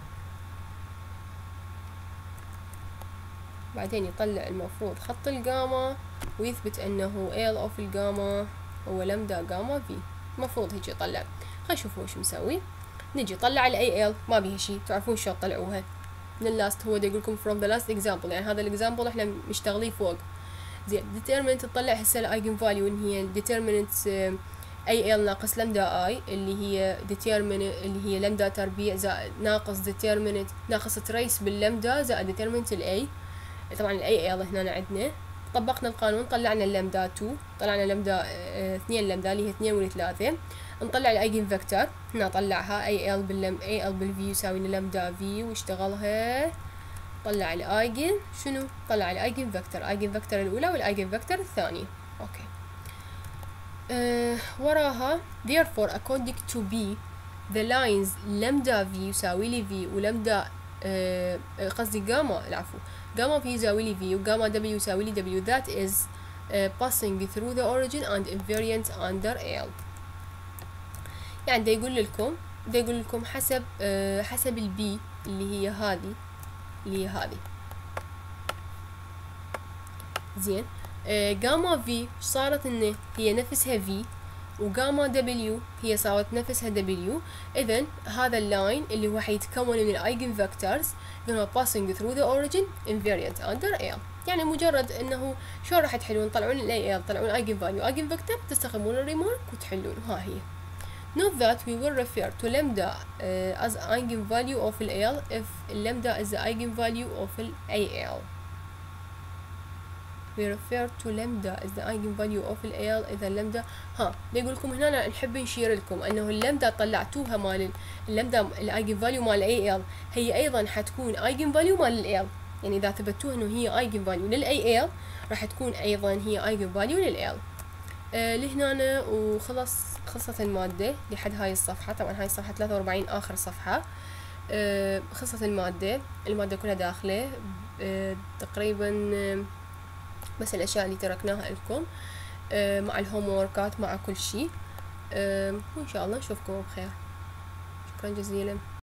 بعدين يطلع المفروض خط الجاما ويثبت انه L of الجاما هو لامدا جاما في. المفروض هيك يطلع. خلينا نشوف وش مسوي. نجي طلع ال AL ما بيها شي. تعرفون شلون تطلعوها من اللاست. هو يقول لكم from the last example يعني هذا الاكزامبل احنا مشتغلين فوق. زين determinant تطلع هسه الايجن فاليو اللي هي determinant AL ناقص لامدا I اللي هي determinant اللي هي لامدا تربيع زائد ناقص determinant ناقص تريس باللامدا زائد determinant ال A. طبعا ال AL هنا عندنا طبقنا القانون طلعنا اللامدا 2 طلعنا لامدا 2 لامدا اللي هي 2 و3. نطلع الايجن فيكتور هنا طلعها AL بالفي يساوي لامدا في واشتغلها طلع الايجن شنو؟ طلع الايجن فيكتور الاولى والايجن فيكتور الثاني. اوكي وراها therefore according to B the lines لامدا في يساوي لي في ولامدا قصدي جاما العفو جاما في يساوي لي في وجاما W يساوي لي W that is passing through the origin and invariant under L. يعني دا يقول لكم حسب البي اللي هي هذه زين جاما في صارت انه هي نفسها في وجاما دبليو هي صارت نفسها دبليو. اذا هذا اللاين اللي هو حيتكون من الايجن فيكتورز اللي هو passing through the origin invariant under L. يعني مجرد انه شلون راح تحلون؟ تطلعون ال AL تطلعون ايجن فاليو ايجن فيكتور تستخدمون الريمارك وتحلون. ها هي. Note that we will refer to lambda as eigenvalue of L if lambda is the eigenvalue of AL. We refer to lambda as the eigenvalue of L إذا lambda يقول لكم هنا نحب نشير لكم أنه اللامدا طلعتوها مال اللامدا الايجنفاليو مال AL هي أيضا حتكون eigenvalue مال L. يعني إذا ثبتوها إنه هي eigenvalue لل AL راح تكون أيضا هي eigenvalue لل L. لهنا خلصت المادة لحد هاي الصفحة. طبعا هاي الصفحة 43 آخر صفحة. خلصت المادة كلها داخلة تقريبا بس الأشياء اللي تركناها لكم مع الهوم ووركات مع كل شيء. وإن شاء الله نشوفكم بخير. شكرا جزيلا.